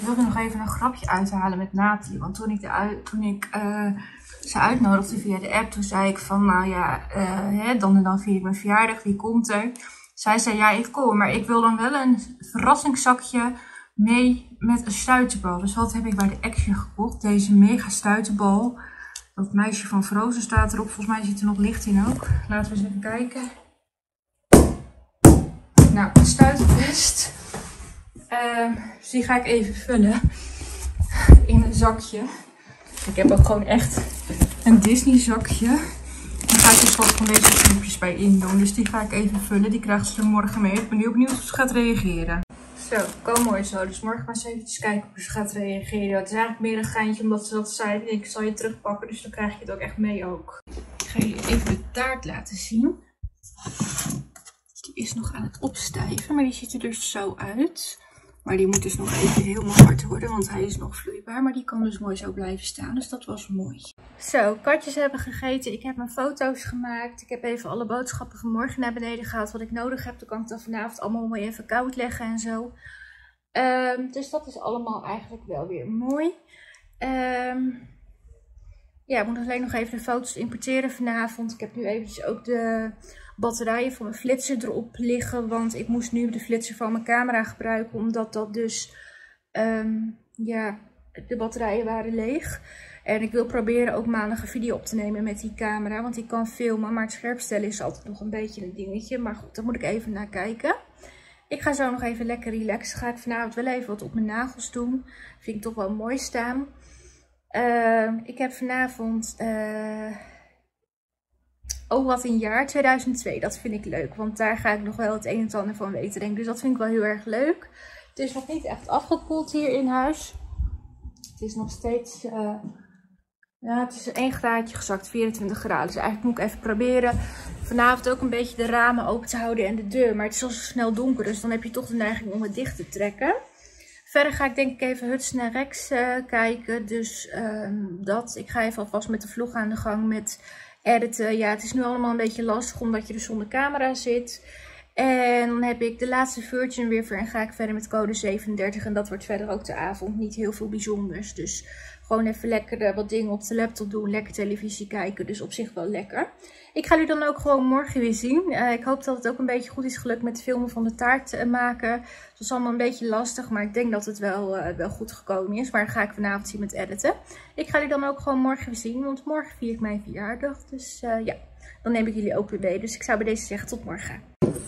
wilde nog even een grapje uithalen met Nathalie. Want toen ik, de uit, toen ik uh, ze uitnodigde via de app, toen zei ik van, nou ja, uh, hè, dan en dan vier ik mijn verjaardag, wie komt er? Zij zei, ja, ik kom, maar ik wil dan wel een verrassingszakje mee met een stuiterbal. Dus wat heb ik bij de Action gekocht? Deze mega stuiterbal. Dat meisje van Frozen staat erop. Volgens mij zit er nog licht in ook. Laten we eens even kijken. Nou, een stuitervest. Uh, dus die ga ik even vullen in een zakje. Ik heb ook gewoon echt een Disney zakje. Daar ga ik dus wat van deze snoepjes bij in doen. Dus die ga ik even vullen. Die krijgt ze er morgen mee. Ik ben heel benieuwd hoe ze gaat reageren. Zo, kom mooi zo. Dus morgen maar eens even kijken hoe ze gaat reageren. Het is eigenlijk meer een geintje omdat ze dat zei. Ik zal je terugpakken, dus dan krijg je het ook echt mee ook. Ik ga jullie even de taart laten zien. Die is nog aan het opstijven, maar die ziet er dus zo uit. Maar die moet dus nog even helemaal hard worden, want hij is nog vloeibaar. Maar die kan dus mooi zo blijven staan, dus dat was mooi. Zo, katjes hebben gegeten. Ik heb mijn foto's gemaakt. Ik heb even alle boodschappen van morgen naar beneden gehaald. Wat ik nodig heb, dan kan ik dat vanavond allemaal mooi even koud leggen en zo. Um, dus dat is allemaal eigenlijk wel weer mooi. Um, ja, ik moet alleen nog even de foto's importeren vanavond. Ik heb nu eventjes ook de batterijen van mijn flitser erop liggen. Want ik moest nu de flitser van mijn camera gebruiken. Omdat dat dus, um, ja, de batterijen waren leeg. En ik wil proberen ook maandag een video op te nemen met die camera. Want die kan filmen, maar het scherpstellen is altijd nog een beetje een dingetje. Maar goed, daar moet ik even naar kijken. Ik ga zo nog even lekker relaxen. Ga ik vanavond wel even wat op mijn nagels doen. Vind ik toch wel mooi staan. Uh, ik heb vanavond... Uh, Oh, wat een jaar, tweeduizend twee. Dat vind ik leuk, want daar ga ik nog wel het een en ander van weten, denk ik. Dus dat vind ik wel heel erg leuk. Het is nog niet echt afgekoeld hier in huis. Het is nog steeds... Uh, ja, het is één graadje gezakt, vierentwintig graden. Dus eigenlijk moet ik even proberen vanavond ook een beetje de ramen open te houden en de deur. Maar het is al zo snel donker, dus dan heb je toch de neiging om het dicht te trekken. Verder ga ik denk ik even Hudson en Rex uh, kijken. Dus uh, dat. Ik ga even alvast met de vlog aan de gang met... editen. Ja, het is nu allemaal een beetje lastig omdat je er zonder camera zit. En dan heb ik de laatste Virgin River en ga ik verder met code zevenendertig. En dat wordt verder ook de avond. Niet heel veel bijzonders. Dus gewoon even lekker wat dingen op de laptop doen. Lekker televisie kijken. Dus op zich wel lekker. Ik ga jullie dan ook gewoon morgen weer zien. Uh, ik hoop dat het ook een beetje goed is gelukt met het filmen van de taart uh, maken. Het was allemaal een beetje lastig. Maar ik denk dat het wel, uh, wel goed gekomen is. Maar dan ga ik vanavond zien met editen. Ik ga jullie dan ook gewoon morgen weer zien. Want morgen vier ik mijn verjaardag. Dus uh, ja, dan neem ik jullie ook weer mee. Dus ik zou bij deze zeggen tot morgen.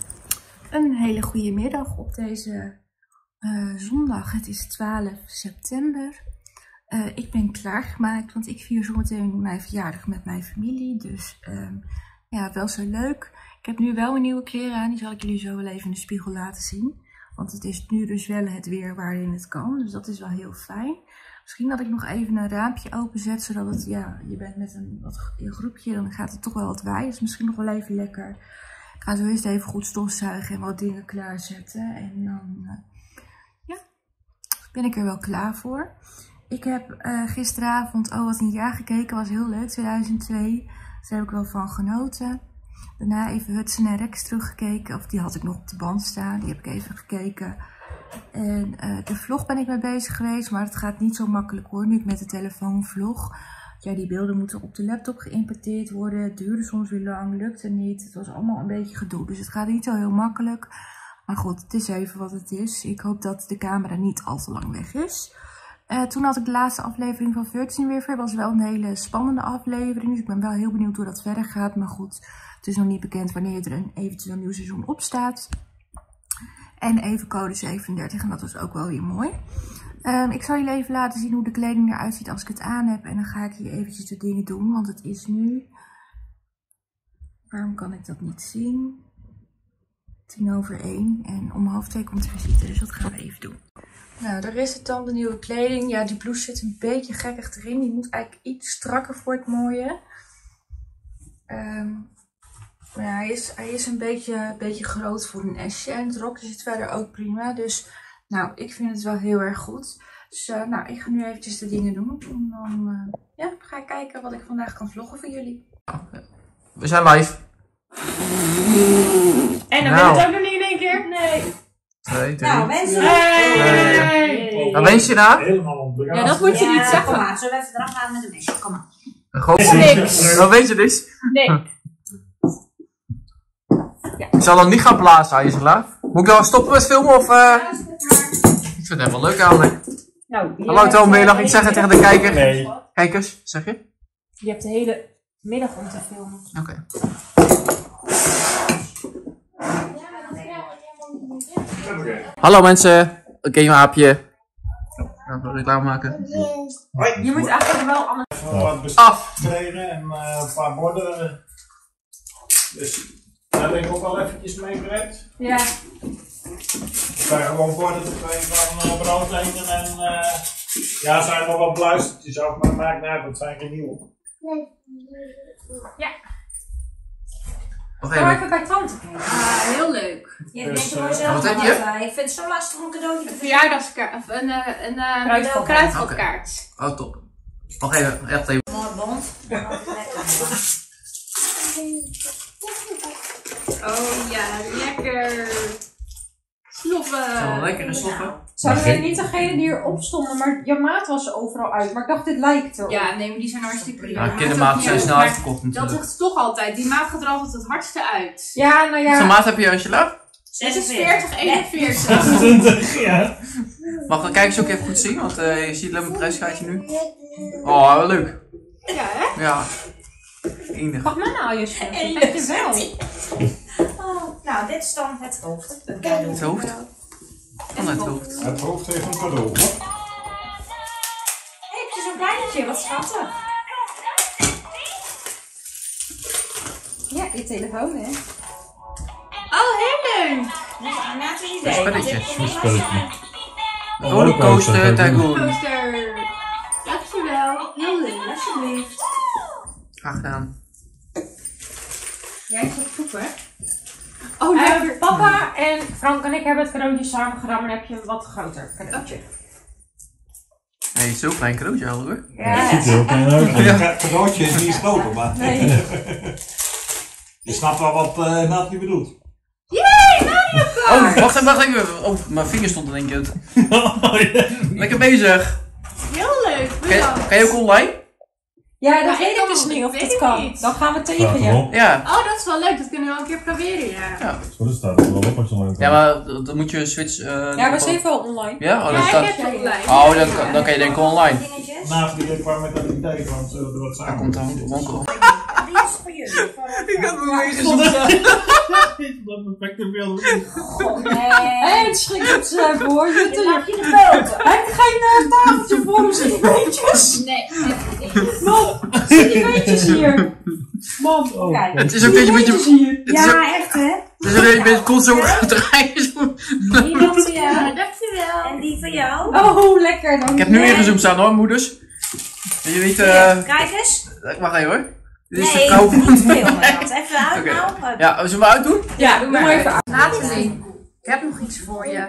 Een hele goede middag op deze uh, zondag. Het is twaalf september. Uh, ik ben klaargemaakt, want ik vier zometeen mijn verjaardag met mijn familie. Dus um, ja, wel zo leuk. Ik heb nu wel een nieuwe kleren aan. Die zal ik jullie zo wel even in de spiegel laten zien. Want het is nu dus wel het weer waarin het kan. Dus dat is wel heel fijn. Misschien dat ik nog even een raampje openzet. Zodat het, ja, je bent met een, wat, een groepje. Dan gaat het toch wel wat waaien. Dus misschien nog wel even lekker. Ik ga zo eerst even goed stofzuigen en wat dingen klaarzetten. En dan uh, ja, ben ik er wel klaar voor. Ik heb uh, gisteravond Oh Wat Een Jaar gekeken. Was heel leuk, tweeduizend twee. Daar heb ik wel van genoten. Daarna even Hudson en Rex teruggekeken. Of die had ik nog op de band staan. Die heb ik even gekeken. En uh, de vlog ben ik mee bezig geweest. Maar het gaat niet zo makkelijk hoor. Nu ik met de telefoon vlog. Ja, die beelden moeten op de laptop geïmporteerd worden. Het duurde soms weer lang. Lukte niet. Het was allemaal een beetje gedoe. Dus het gaat niet zo heel makkelijk. Maar goed, het is even wat het is. Ik hoop dat de camera niet al te lang weg is. Uh, toen had ik de laatste aflevering van Virgin River. Dat was wel een hele spannende aflevering. Dus ik ben wel heel benieuwd hoe dat verder gaat. Maar goed, het is nog niet bekend wanneer er een eventueel nieuw seizoen op staat. En even code zevenendertig. En dat was ook wel weer mooi. Um, ik zal jullie even laten zien hoe de kleding eruit ziet als ik het aan heb. En dan ga ik hier eventjes de dingen doen. Want het is nu... Waarom kan ik dat niet zien? Tien over één. En om half twee komt de visite. Dus dat gaan we even doen. Nou, daar is het dan, de nieuwe kleding. Ja, die blouse zit een beetje gekkig erin. Die moet eigenlijk iets strakker voor het mooie. Um, maar ja, hij is, hij is een beetje, beetje groot voor een S'je. En het rokje zit verder ook prima. Dus, nou, ik vind het wel heel erg goed. Dus, uh, nou, ik ga nu eventjes de dingen doen. En dan uh, ja, ga ik kijken wat ik vandaag kan vloggen voor jullie. We zijn live. En dan nou. Ben het ook nog niet in één keer? Nee. twee, drie. Nou, mensen. Hey. Hey. Waar wens je naar? Helemaal ontbracht. Ja, dat moet je Ja, niet zeggen. Kom maar, zullen we even eraf gaan met een mesje? Kom maar. Gewoon Niks. Wat weet je dus? Nee. Ik zal hem niet gaan blazen, Angela. Moet ik dan stoppen met filmen of... Uh... Ik vind het wel leuk eigenlijk. Nou, Hallo Toon, wil je nog iets zeggen tegen de kijker? Nee. Kijkers, zeg je? Je hebt de hele middag om te filmen. Oké. Okay. Hallo mensen. Oké, een aapje. Gaan we reclame maken? Je moet eigenlijk wel anders. Even wat Af! bestreden en uh, een paar borden. Dus daar heb ik ook al eventjes mee gewerkt. Ja. Ik krijg gewoon borden te krijgen van uh, brood eten en uh, ja, er zijn nog wat bluistertjes ook, maar dat maakt niet uit, dat zijn geen nieuwe. Ja. Nog Ga maar even. even bij tante kijken. Ah, heel leuk. Je Dus, denkt er uh, zelf wat nog heb je? wat, uh, Ik vind het zo lastig om een cadeautje te verzinnen. Verjaardagskaart. Of een, uh, een uh, Kruidvatkaart. kruidvatkaart. Oh, top. Nog even, echt even. Mooi bond. Oh ja, lekker. Sloffen. Zo, lekkere sloffen. Zouden wij niet degene die erop stonden, maar je maat was er overal uit. Maar ik dacht, dit lijkt erop. Ja, nee, maar die zijn hartstikke prima. Ja, kindermaat zijn snel uitverkocht Dat natuurlijk. is toch altijd. Die maat gaat er altijd het hardste uit. Ja, nou Wat voor ja. maat heb je, Angela? Het is veertig, eenenveertig. zesentwintig, ja. Mag de kijkers ook even goed zien? Want uh, je ziet alleen mijn prijskaartje nu. Oh, wel leuk. Ja, hè? Ja. Enig. Wacht maar nou, Jusje. En Dat je wel. Oh, nou, dit is dan het hoofd. Het cadeau. Het hoofd? Van het hoofd. Het hoofd heeft een cadeau, hoor. Hé, het is een kleintje, wat schattig. Ja, je telefoon, hè. Oh, heel leuk. Nou, net een Een idee. spelletje. Dit- dit Een was- spelletje. Rollercoaster Tycoon. Poster. Dankjewel. Heel leuk. Alsjeblieft. Graag gedaan. Jij gaat poepen. Oh, Uh, lekker. papa en Frank en ik hebben het cadeautje samen gedaan, maar dan heb je een wat groter cadeautje. Hé, hey, zo'n klein cadeautje al hoor. Het ziet er heel klein uit. Ja. Het cadeautje is niet groter, maar Nee. je snapt wel wat uh, Nathalie bedoelt. Oh, wacht even, wacht even. Oh, mijn vinger stond in één keer uit. Lekker bezig. Heel leuk. Kan je, Bedankt. kan je ook online? Ja, dat Ja, weet ik ik kan- dus niet of ik dat weet kan. niet. Dan gaan we tegen je. Ja. Oh, dat is wel leuk. Dat kunnen we wel een keer proberen, ja. Ja, Zo, dat staat er wel op als je lang ja maar d- dan moet je switch... Uh, Ja, we zijn wel online. Ja? Oh, Ja, dat ik staat... heb het online. Oh, dan, kan- dan kan je denken online. Dingetjes. Nathalie kwam met dat idee van zullen we wat Daar samen komt dan de wonkel. Die is voor jullie. Voor Dat perfecte beeld. Hé, het schrikt op zijn voor. Je Je lag je de boter. heb je geen uh, tafeltje voor hem? Zie die beentjes? Nee, echt niet. Mam, zie die beentjes hier? Mam, Oh. Kijk. Het is ook een beetje... beentjes beetje hier. het is ook, Ja, echt hè. het is ook een beetje constant om te draaien. Die dan voor Ja, jou. dankjewel. En die voor jou. Oh, lekker dan. Ik heb nu ingezoomd staan hoor, moeders. Weet je niet... eh Kijk eens. Wacht even hoor. Dit is de Nee, vrouw niet van... veel. Nat. Even uit Oké. nou. Ja, zullen we uitdoen? Ja, doe maar even aan. Nathalie, ik heb nog iets voor je.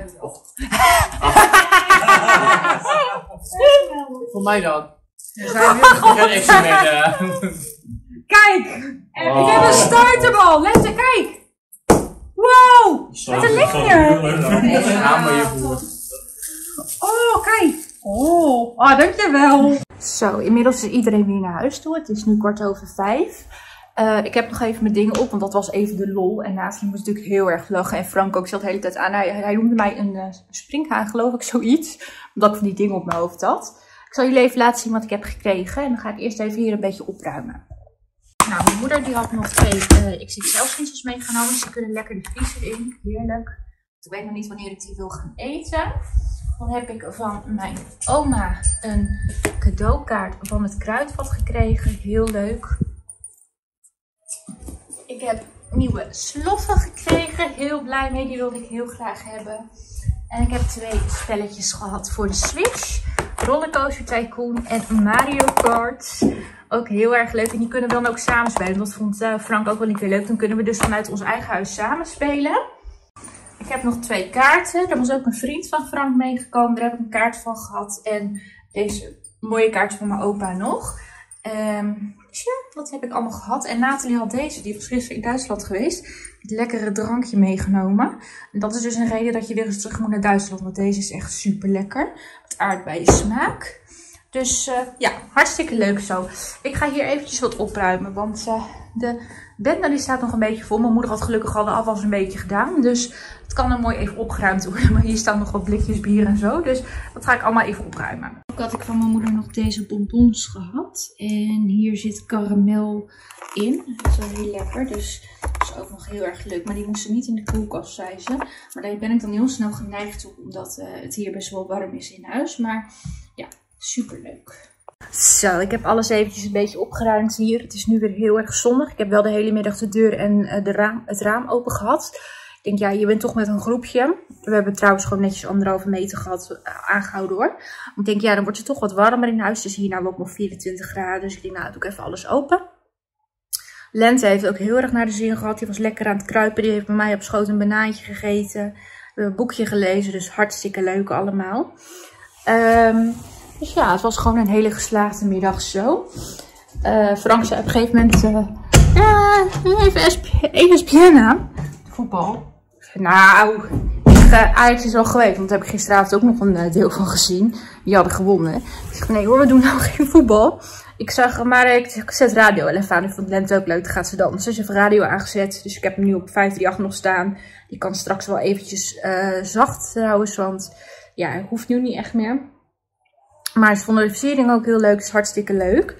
Voor mij dan. We zijn weer een extra met... eh, Kijk, Oh. ik heb een starterbal. Letter, kijk. Wow, met een lichtje. Hamer hiervoor. Oh, kijk. Oh, ah, dankjewel. Zo, inmiddels is iedereen weer naar huis toe. Het is nu kwart over vijf. Uh, ik heb nog even mijn dingen op, want dat was even de lol. En Nathalie moest natuurlijk heel erg lachen. En Frank ook zat de hele tijd aan. Hij, hij noemde mij een uh, springhaan, geloof ik, zoiets. Omdat ik van die dingen op mijn hoofd had. Ik zal jullie even laten zien wat ik heb gekregen. En dan ga ik eerst even hier een beetje opruimen. Nou, mijn moeder die had nog twee uh, X X L-schijnsels meegenomen. Ze kunnen lekker de vriezer in. Heerlijk. Ik weet nog niet wanneer ik die wil gaan eten. Dan heb ik van mijn oma een cadeaukaart van het kruidvat gekregen. Heel leuk. Ik heb nieuwe sloffen gekregen. Heel blij mee. Die wilde ik heel graag hebben. En ik heb twee spelletjes gehad voor de Switch. Rollercoaster Tycoon en Mario Kart. Ook heel erg leuk. En die kunnen we dan ook samen spelen. Dat vond uh, Frank ook wel niet weer leuk. Dan kunnen we dus vanuit ons eigen huis samen spelen. Ik heb nog twee kaarten. Er was ook een vriend van Frank meegekomen. Daar heb ik een kaart van gehad. En deze mooie kaart van mijn opa nog. Um, tje, dat heb ik allemaal gehad. En Nathalie had deze, die was gisteren in Duitsland geweest. Het lekkere drankje meegenomen. En dat is dus een reden dat je weer eens terug moet naar Duitsland. Want deze is echt super lekker. Met aardbeien smaak. Dus uh, ja, hartstikke leuk zo. Ik ga hier eventjes wat opruimen. Want uh, de bed die staat nog een beetje vol. Mijn moeder had gelukkig al de afwas een beetje gedaan. Dus het kan er mooi even opgeruimd worden. Maar hier staan nog wat blikjes bier en zo. Dus dat ga ik allemaal even opruimen. Ook had ik van mijn moeder nog deze bonbons gehad. En hier zit karamel in. Dat is wel heel lekker. Dus dat is ook nog heel erg leuk. Maar die moesten niet in de koelkast, zei ze. Maar daar ben ik dan heel snel geneigd toe. Omdat uh, het hier best wel warm is in huis. Maar ja, super leuk. Zo, ik heb alles eventjes een beetje opgeruimd hier. Het is nu weer heel erg zonnig. Ik heb wel de hele middag de deur en uh, de raam, het raam open gehad. Ik denk, ja, je bent toch met een groepje. We hebben trouwens gewoon netjes anderhalve meter gehad, uh, aangehouden hoor. Ik denk, ja, dan wordt het toch wat warmer in huis. Het is hier nou ook nog vierentwintig graden. Dus ik denk, nou, doe ik even alles open. Lente heeft ook heel erg naar de zin gehad. Die was lekker aan het kruipen. Die heeft bij mij op schoot een banaantje gegeten. We hebben een boekje gelezen. Dus hartstikke leuk allemaal. Um, dus ja, het was gewoon een hele geslaagde middag zo. Uh, Frank zei op een gegeven moment... Uh, ja, even S P N aan. Voetbal. Nou, uh, Ajax is al geweest. Want daar heb ik gisteravond ook nog een uh, deel van gezien. Die hadden gewonnen. Ik zeg, nee hoor, we doen nou geen voetbal. Ik zag, maar ik, ik zet radio wel even aan. Ik vond Lente ook leuk, dan gaat ze dansen. Ze heeft radio aangezet. Dus ik heb hem nu op vijf drie acht nog staan. Die kan straks wel eventjes uh, zacht trouwens. Want ja, hij hoeft nu niet echt meer. Maar ze vonden de versiering ook heel leuk. Het is hartstikke leuk.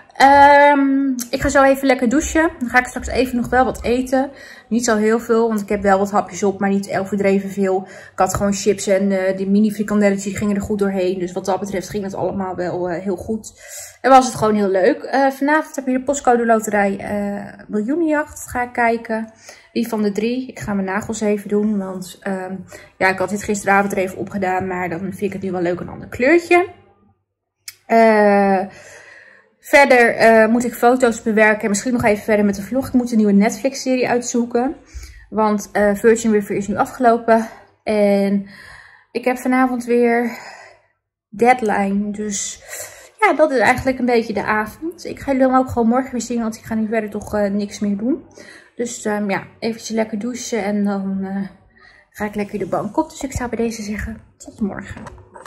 Um, ik ga zo even lekker douchen. Dan ga ik straks even nog wel wat eten. Niet zo heel veel, want ik heb wel wat hapjes op, maar niet overdreven veel. Ik had gewoon chips en uh, die mini frikandelletjes gingen er goed doorheen. Dus wat dat betreft ging het allemaal wel uh, heel goed. En was het gewoon heel leuk. Uh, vanavond heb je de postcode loterij uh, miljoenenjacht. Ga ik kijken. Wie van de drie. Ik ga mijn nagels even doen. Want um, ja, ik had dit gisteravond er even opgedaan. Maar dan vind ik het nu wel leuk een ander kleurtje. Uh, verder uh, moet ik foto's bewerken. Misschien nog even verder met de vlog. Ik moet een nieuwe Netflix serie uitzoeken. Want uh, Virgin River is nu afgelopen. En ik heb vanavond weer deadline. Dus ja, dat is eigenlijk een beetje de avond. Ik ga jullie dan ook gewoon morgen weer zien. Want ik ga nu verder toch uh, niks meer doen. Dus um, ja, eventjes lekker douchen. En dan uh, ga ik lekker de bank op. Dus ik zou bij deze zeggen, tot morgen.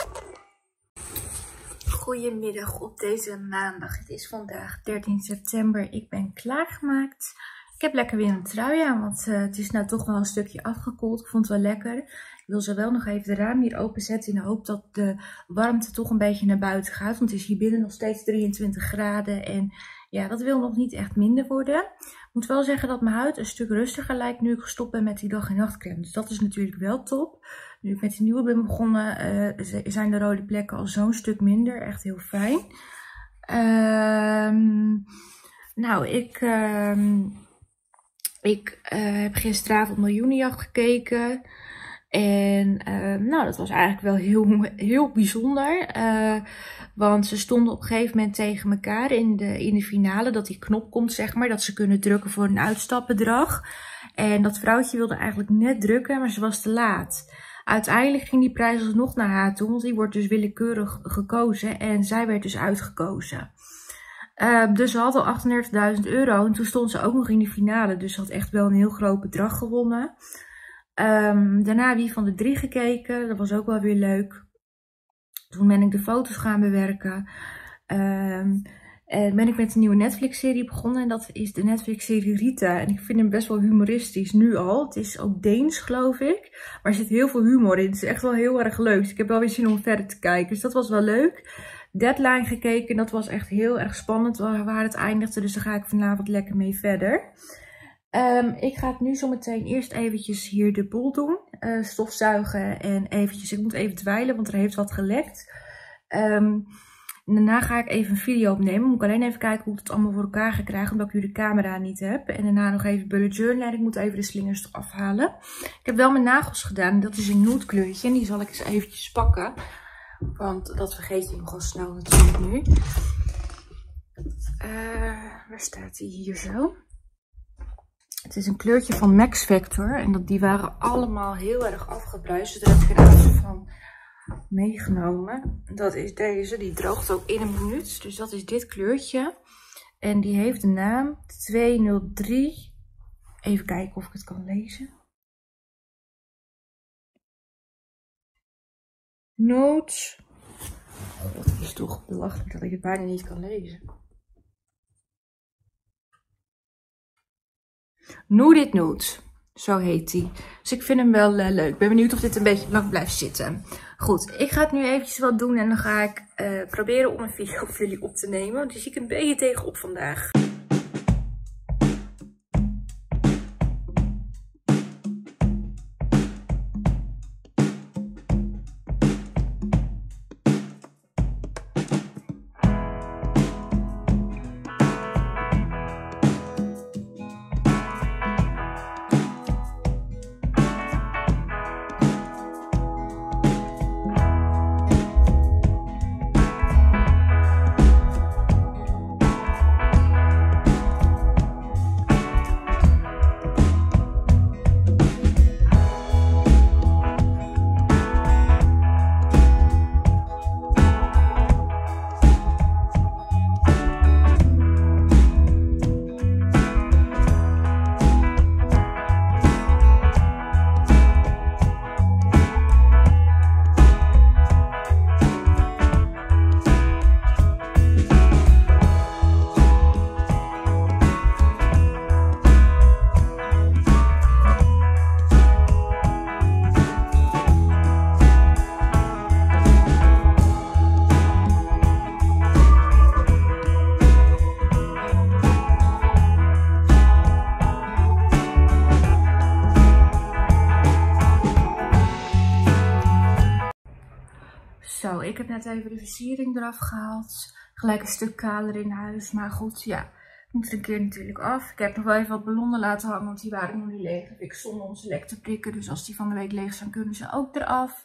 Goedemiddag op deze maandag. Het is vandaag dertien september. Ik ben klaargemaakt. Ik heb lekker weer een trui aan, want uh, het is nou toch wel een stukje afgekoeld. Ik vond het wel lekker. Ik wil zo wel nog even de raam hier openzetten in de hoop dat de warmte toch een beetje naar buiten gaat. Want het is hier binnen nog steeds drieëntwintig graden en ja, dat wil nog niet echt minder worden. Ik moet wel zeggen dat mijn huid een stuk rustiger lijkt nu ik gestopt ben met die dag- en nachtcreme. Dus dat is natuurlijk wel top. Nu ik met die nieuwe ben begonnen, uh, zijn de rode plekken al zo'n stuk minder. Echt heel fijn. Um, nou, ik, um, ik uh, heb gisteravond Miljoenenjacht gekeken. En uh, nou, dat was eigenlijk wel heel, heel bijzonder. Uh, want ze stonden op een gegeven moment tegen elkaar in de, in de finale. Dat die knop komt, zeg maar. Dat ze kunnen drukken voor een uitstapbedrag. En dat vrouwtje wilde eigenlijk net drukken, maar ze was te laat. Uiteindelijk ging die prijs alsnog naar haar toe. Want die wordt dus willekeurig gekozen. En zij werd dus uitgekozen. Uh, dus ze had al achtendertigduizend euro. En toen stond ze ook nog in de finale. Dus ze had echt wel een heel groot bedrag gewonnen. Um, daarna Wie van de Drie gekeken. Dat was ook wel weer leuk. Toen ben ik de foto's gaan bewerken. Um, en ben ik met een nieuwe Netflix-serie begonnen. En dat is de Netflix-serie Rita. En ik vind hem best wel humoristisch nu al. Het is ook Deens, geloof ik. Maar er zit heel veel humor in. Het is echt wel heel erg leuk. Dus ik heb wel weer zin om verder te kijken. Dus dat was wel leuk. Deadline gekeken. Dat was echt heel erg spannend waar het eindigde. Dus daar ga ik vanavond lekker mee verder. Um, ik ga het nu zo meteen eerst eventjes hier de boel doen. Uh, stofzuigen en eventjes, ik moet even dweilen, want er heeft wat gelekt. Um, daarna ga ik even een video opnemen. Moet ik alleen even kijken hoe ik het allemaal voor elkaar ga krijgen, omdat ik nu de camera niet heb. En daarna nog even bullet journal en ik moet even de slingers eraf halen. Ik heb wel mijn nagels gedaan. Dat is een nude kleurtje en die zal ik eens eventjes pakken. Want dat vergeet je nogal snel natuurlijk nu. Uh, waar staat die? Hier zo. Het is een kleurtje van Max Factor. En dat, die waren allemaal heel erg afgebruist. Dus daar heb ik een aantal van meegenomen. Dat is deze. Die droogt ook in een minuut. Dus dat is dit kleurtje. En die heeft de naam tweehonderddrie. Even kijken of ik het kan lezen. Notes. Oh, dat is toch belachelijk dat ik het bijna niet kan lezen. Nooded Notes. Zo heet die. Dus ik vind hem wel uh, leuk. Ik ben benieuwd of dit een beetje lang blijft zitten. Goed, ik ga het nu eventjes wat doen. En dan ga ik uh, proberen om een video voor jullie op te nemen. Dus ik een beetje tegenop vandaag. Zo, ik heb net even de versiering eraf gehaald. Gelijk een stuk kaler in huis. Maar goed, ja, moet er een keer natuurlijk af. Ik heb nog wel even wat ballonnen laten hangen, want die waren nog niet leeg. Ik zonder om ze lek te prikken. Dus als die van de week leeg zijn, kunnen ze ook eraf.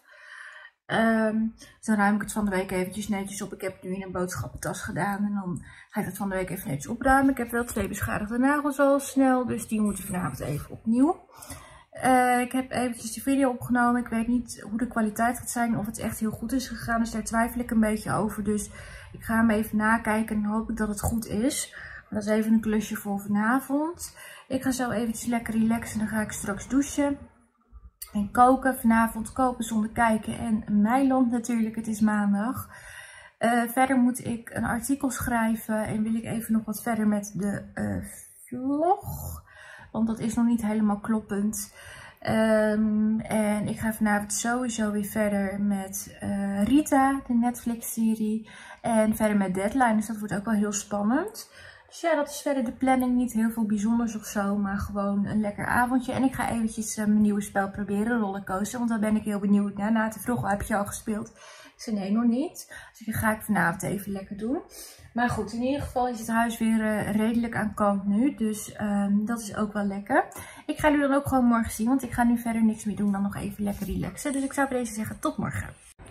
Um, dan ruim ik het van de week eventjes netjes op. Ik heb het nu in een boodschappentas gedaan. En dan ga ik het van de week even netjes opruimen. Ik heb wel twee beschadigde nagels al snel. Dus die moeten vanavond even opnieuw. Uh, ik heb eventjes de video opgenomen. Ik weet niet hoe de kwaliteit gaat zijn. Of het echt heel goed is gegaan. Dus daar twijfel ik een beetje over. Dus ik ga hem even nakijken. En dan hoop ik dat het goed is. Maar dat is even een klusje voor vanavond. Ik ga zo eventjes lekker relaxen. Dan ga ik straks douchen. En koken. Vanavond koken zonder kijken. En Meiland natuurlijk. Het is maandag. Uh, verder moet ik een artikel schrijven. En wil ik even nog wat verder met de uh, vlog. Want dat is nog niet helemaal kloppend. Um, en ik ga vanavond sowieso weer verder met uh, Rita, de Netflix-serie. En verder met Deadline. Dus dat wordt ook wel heel spannend. Dus ja, dat is verder de planning. Niet heel veel bijzonders of zo. Maar gewoon een lekker avondje. En ik ga eventjes uh, mijn nieuwe spel proberen. Rollercoaster. Want daar ben ik heel benieuwd naar. Na te vroeg heb je al gespeeld. Ik zei nee, nog niet. Dus dat ga ik vanavond even lekker doen. Maar goed, in ieder geval is het huis weer uh, redelijk aan kant nu. Dus um, dat is ook wel lekker. Ik ga jullie dan ook gewoon morgen zien. Want ik ga nu verder niks meer doen dan nog even lekker relaxen. Dus ik zou bij deze zeggen tot morgen.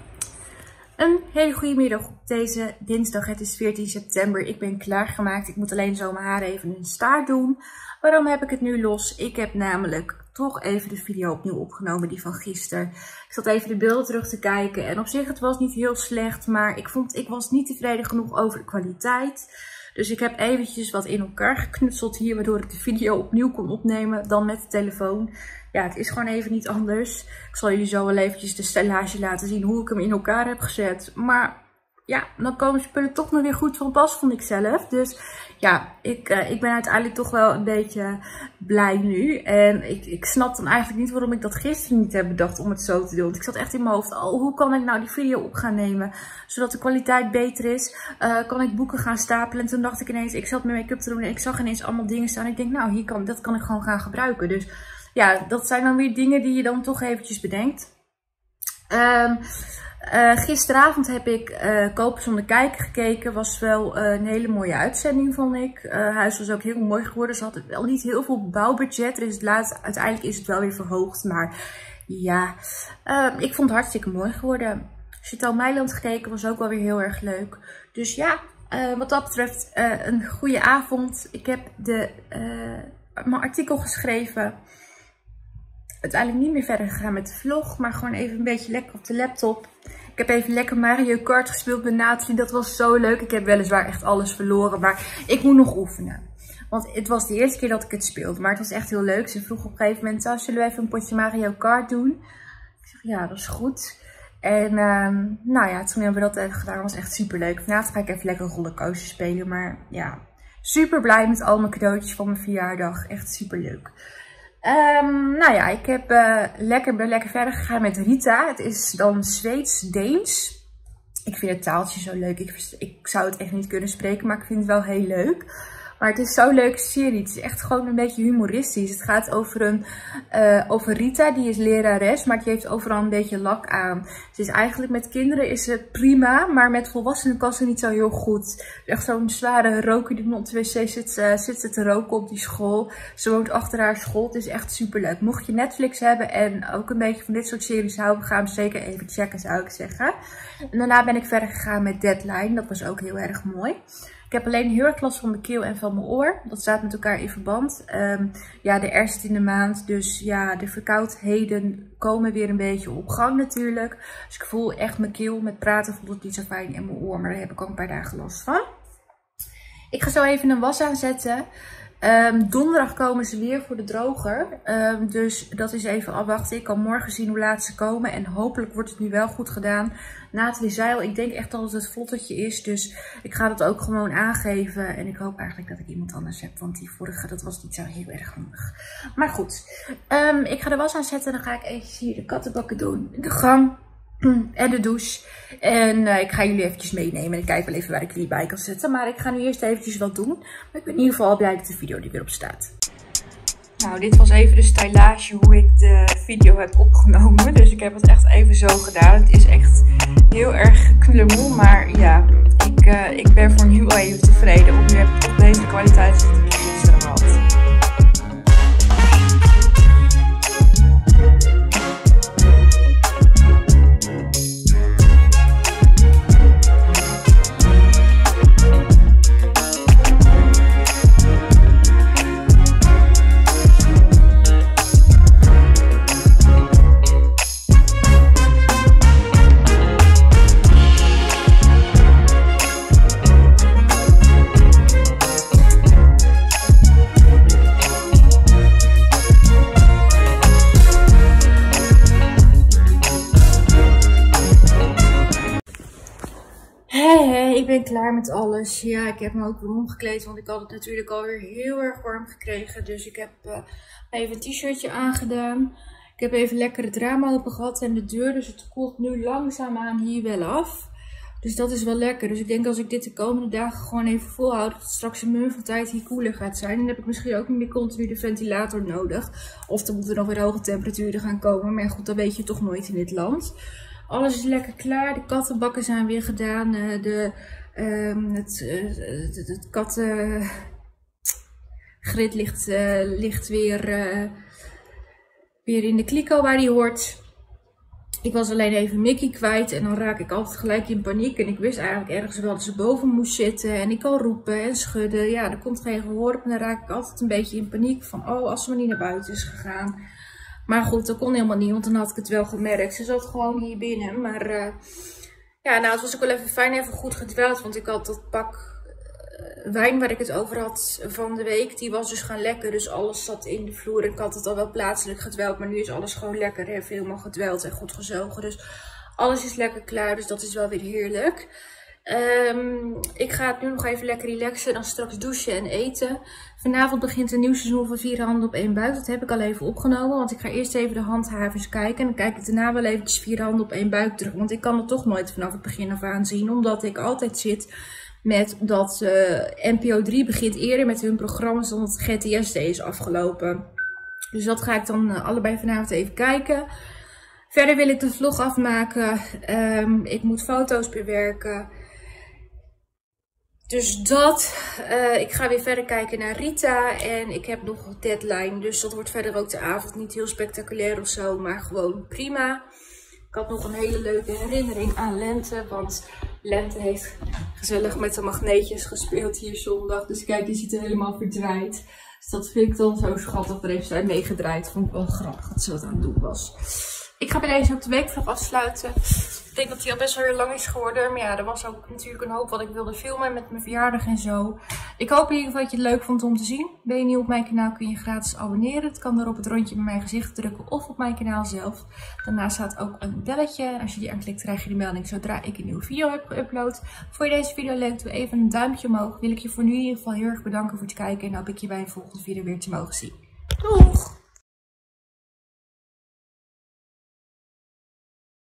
Een hele goede middag op deze dinsdag. Het is veertien september. Ik ben klaargemaakt. Ik moet alleen zo mijn haar even in staart doen. Waarom heb ik het nu los? Ik heb namelijk toch even de video opnieuw opgenomen, die van gisteren. Ik zat even de beelden terug te kijken. En op zich, het was niet heel slecht. Maar ik vond, ik was niet tevreden genoeg over de kwaliteit. Dus ik heb eventjes wat in elkaar geknutseld hier. Waardoor ik de video opnieuw kon opnemen dan met de telefoon. Ja, het is gewoon even niet anders. Ik zal jullie zo wel eventjes de stellage laten zien hoe ik hem in elkaar heb gezet. Maar ja, dan komen spullen toch nog weer goed van pas, vond ik zelf. Dus ja, ik, uh, ik ben uiteindelijk toch wel een beetje blij nu. En ik, ik snap dan eigenlijk niet waarom ik dat gisteren niet heb bedacht om het zo te doen. Want ik zat echt in mijn hoofd, oh, hoe kan ik nou die video op gaan nemen? Zodat de kwaliteit beter is. Uh, kan ik boeken gaan stapelen? En toen dacht ik ineens, ik zat mijn make-up te doen en ik zag ineens allemaal dingen staan. En ik denk, nou, hier kan, dat kan ik gewoon gaan gebruiken. Dus ja, dat zijn dan weer dingen die je dan toch eventjes bedenkt. Um, Uh, gisteravond heb ik uh, Kopen zonder kijken gekeken. Was wel uh, een hele mooie uitzending, vond ik. Uh, huis was ook heel mooi geworden. Ze hadden wel niet heel veel bouwbudget. Dus het laatst, uiteindelijk is het wel weer verhoogd. Maar ja, uh, ik vond het hartstikke mooi geworden. Chateau Meiland gekeken was ook wel weer heel erg leuk. Dus ja, uh, wat dat betreft uh, een goede avond. Ik heb de, uh, mijn artikel geschreven. Uiteindelijk niet meer verder gegaan met de vlog. Maar gewoon even een beetje lekker op de laptop. Ik heb even lekker Mario Kart gespeeld met Nathalie. Dat was zo leuk. Ik heb weliswaar echt alles verloren, maar ik moet nog oefenen. Want het was de eerste keer dat ik het speelde, maar het was echt heel leuk. Ze vroeg op een gegeven moment, oh, zullen we even een potje Mario Kart doen? Ik zeg, ja, dat is goed. En um, nou ja, toen hebben we dat even gedaan. Dat was echt super leuk. Vanavond ga ik even lekker rollercoaster spelen. Maar ja, super blij met al mijn cadeautjes van mijn verjaardag. Echt super leuk. Um, nou ja, ik heb, uh, lekker, ben lekker verder gegaan met Rita. Het is dan Zweeds-Deens. Ik vind het taaltje zo leuk. Ik, ik zou het echt niet kunnen spreken, maar ik vind het wel heel leuk. Maar het is zo'n leuke serie. Het is echt gewoon een beetje humoristisch. Het gaat over, een, uh, over Rita, die is lerares, maar die heeft overal een beetje lak aan. Ze is eigenlijk met kinderen is ze prima, maar met volwassenen kan ze niet zo heel goed. Echt zo'n zware roker die op de wc zit, uh, zit ze te roken op die school. Ze woont achter haar school. Het is echt super leuk. Mocht je Netflix hebben en ook een beetje van dit soort series houden, ga hem zeker even checken, zou ik zeggen. En daarna ben ik verder gegaan met Deadline. Dat was ook heel erg mooi. Ik heb alleen heel erg last van mijn keel en van mijn oor. Dat staat met elkaar in verband. Um, ja, de herfst in de maand. Dus ja, de verkoudheden komen weer een beetje op gang natuurlijk. Dus ik voel echt mijn keel. Met praten voelt het niet zo fijn in mijn oor. Maar daar heb ik al een paar dagen last van. Ik ga zo even een was aanzetten. Um, donderdag komen ze weer voor de droger. Um, dus dat is even afwachten. Ik kan morgen zien hoe laat ze komen. En hopelijk wordt het nu wel goed gedaan. Nathalie zei al, ik denk echt dat het het vlottertje is. Dus ik ga dat ook gewoon aangeven. En ik hoop eigenlijk dat ik iemand anders heb. Want die vorige, dat was niet zo heel erg handig. Maar goed. Um, ik ga de was aanzetten. Dan ga ik even hier de kattenbakken doen. De gang. En de douche. En uh, ik ga jullie eventjes meenemen. En ik kijk wel even waar ik jullie bij kan zetten. Maar ik ga nu eerst eventjes wat doen. Maar ik ben in ieder geval blij dat de video er weer op staat. Nou, dit was even de stylage hoe ik de video heb opgenomen. Dus ik heb het echt even zo gedaan. Het is echt heel erg knummel. Maar ja, ik, uh, ik ben voor nu wel even tevreden. Op nu heb ik toch deze kwaliteit die ik gisteren had. Ik ben klaar met alles. Ja, ik heb me ook weer omgekleed, want ik had het natuurlijk alweer heel erg warm gekregen. Dus ik heb uh, even een t-shirtje aangedaan. Ik heb even lekker het raam open gehad en de deur. Dus het koelt nu langzaamaan hier wel af. Dus dat is wel lekker. Dus ik denk als ik dit de komende dagen gewoon even volhoud, dat het straks een mum van tijd hier koeler gaat zijn. Dan heb ik misschien ook niet meer continu de ventilator nodig. Of er moeten nog weer hoge temperaturen gaan komen. Maar goed, dat weet je toch nooit in dit land. Alles is lekker klaar. De kattenbakken zijn weer gedaan. Uh, de, um, het, uh, het, het, het kattengrid ligt, uh, ligt weer, uh, weer in de kliko waar die hoort. Ik was alleen even Mickey kwijt en dan raak ik altijd gelijk in paniek. En ik wist eigenlijk ergens wel dat ze boven moest zitten. En ik kan roepen en schudden. Ja, er komt geen gehoor op en dan raak ik altijd een beetje in paniek. Van oh, als ze maar niet naar buiten is gegaan. Maar goed, dat kon helemaal niet, want dan had ik het wel gemerkt. Ze zat gewoon hier binnen. Maar uh, ja, nou, het was ook wel even fijn, even goed gedweld. Want ik had dat pak uh, wijn waar ik het over had van de week. Die was dus gaan lekker. Dus alles zat in de vloer. Ik had het al wel plaatselijk gedweld. Maar nu is alles gewoon lekker. Heeft helemaal gedweld en goed gezogen. Dus alles is lekker klaar. Dus dat is wel weer heerlijk. Um, ik ga het nu nog even lekker relaxen. Dan straks douchen en eten. Vanavond begint een nieuw seizoen van vier handen op één buik. Dat heb ik al even opgenomen. Want ik ga eerst even de handhavers kijken. En dan kijk ik daarna wel eventjes vier handen op één buik terug. Want ik kan het toch nooit vanaf het begin af aan zien. Omdat ik altijd zit met dat uh, N P O drie begint eerder met hun programma's dan het G T S D is afgelopen. Dus dat ga ik dan uh, allebei vanavond even kijken. Verder wil ik de vlog afmaken. Um, ik moet foto's bewerken. Dus dat, uh, ik ga weer verder kijken naar Rita en ik heb nog een deadline. Dus dat wordt verder ook de avond niet heel spectaculair of zo, maar gewoon prima. Ik had nog een hele leuke herinnering aan Lente, want Lente heeft gezellig met de magneetjes gespeeld hier zondag. Dus kijk, die ziet er helemaal verdraaid. Dus dat vind ik dan zo schattig, daar heeft zij meegedraaid. Vond ik wel grappig dat ze wat aan het doen was. Ik ga bij deze ook de weekvlog afsluiten. denk dat hij al best wel weer lang is geworden. Maar ja, er was ook natuurlijk een hoop wat ik wilde filmen met mijn verjaardag en zo. Ik hoop in ieder geval dat je het leuk vond om te zien. Ben je nieuw op mijn kanaal kun je gratis abonneren. Het kan door op het rondje met mijn gezicht drukken of op mijn kanaal zelf. Daarnaast staat ook een belletje. Als je die aanklikt krijg je de melding zodra ik een nieuwe video heb geüpload. Vond je deze video leuk? Doe even een duimpje omhoog. Wil ik je voor nu in ieder geval heel erg bedanken voor het kijken. En hoop ik je bij een volgende video weer te mogen zien. Doeg!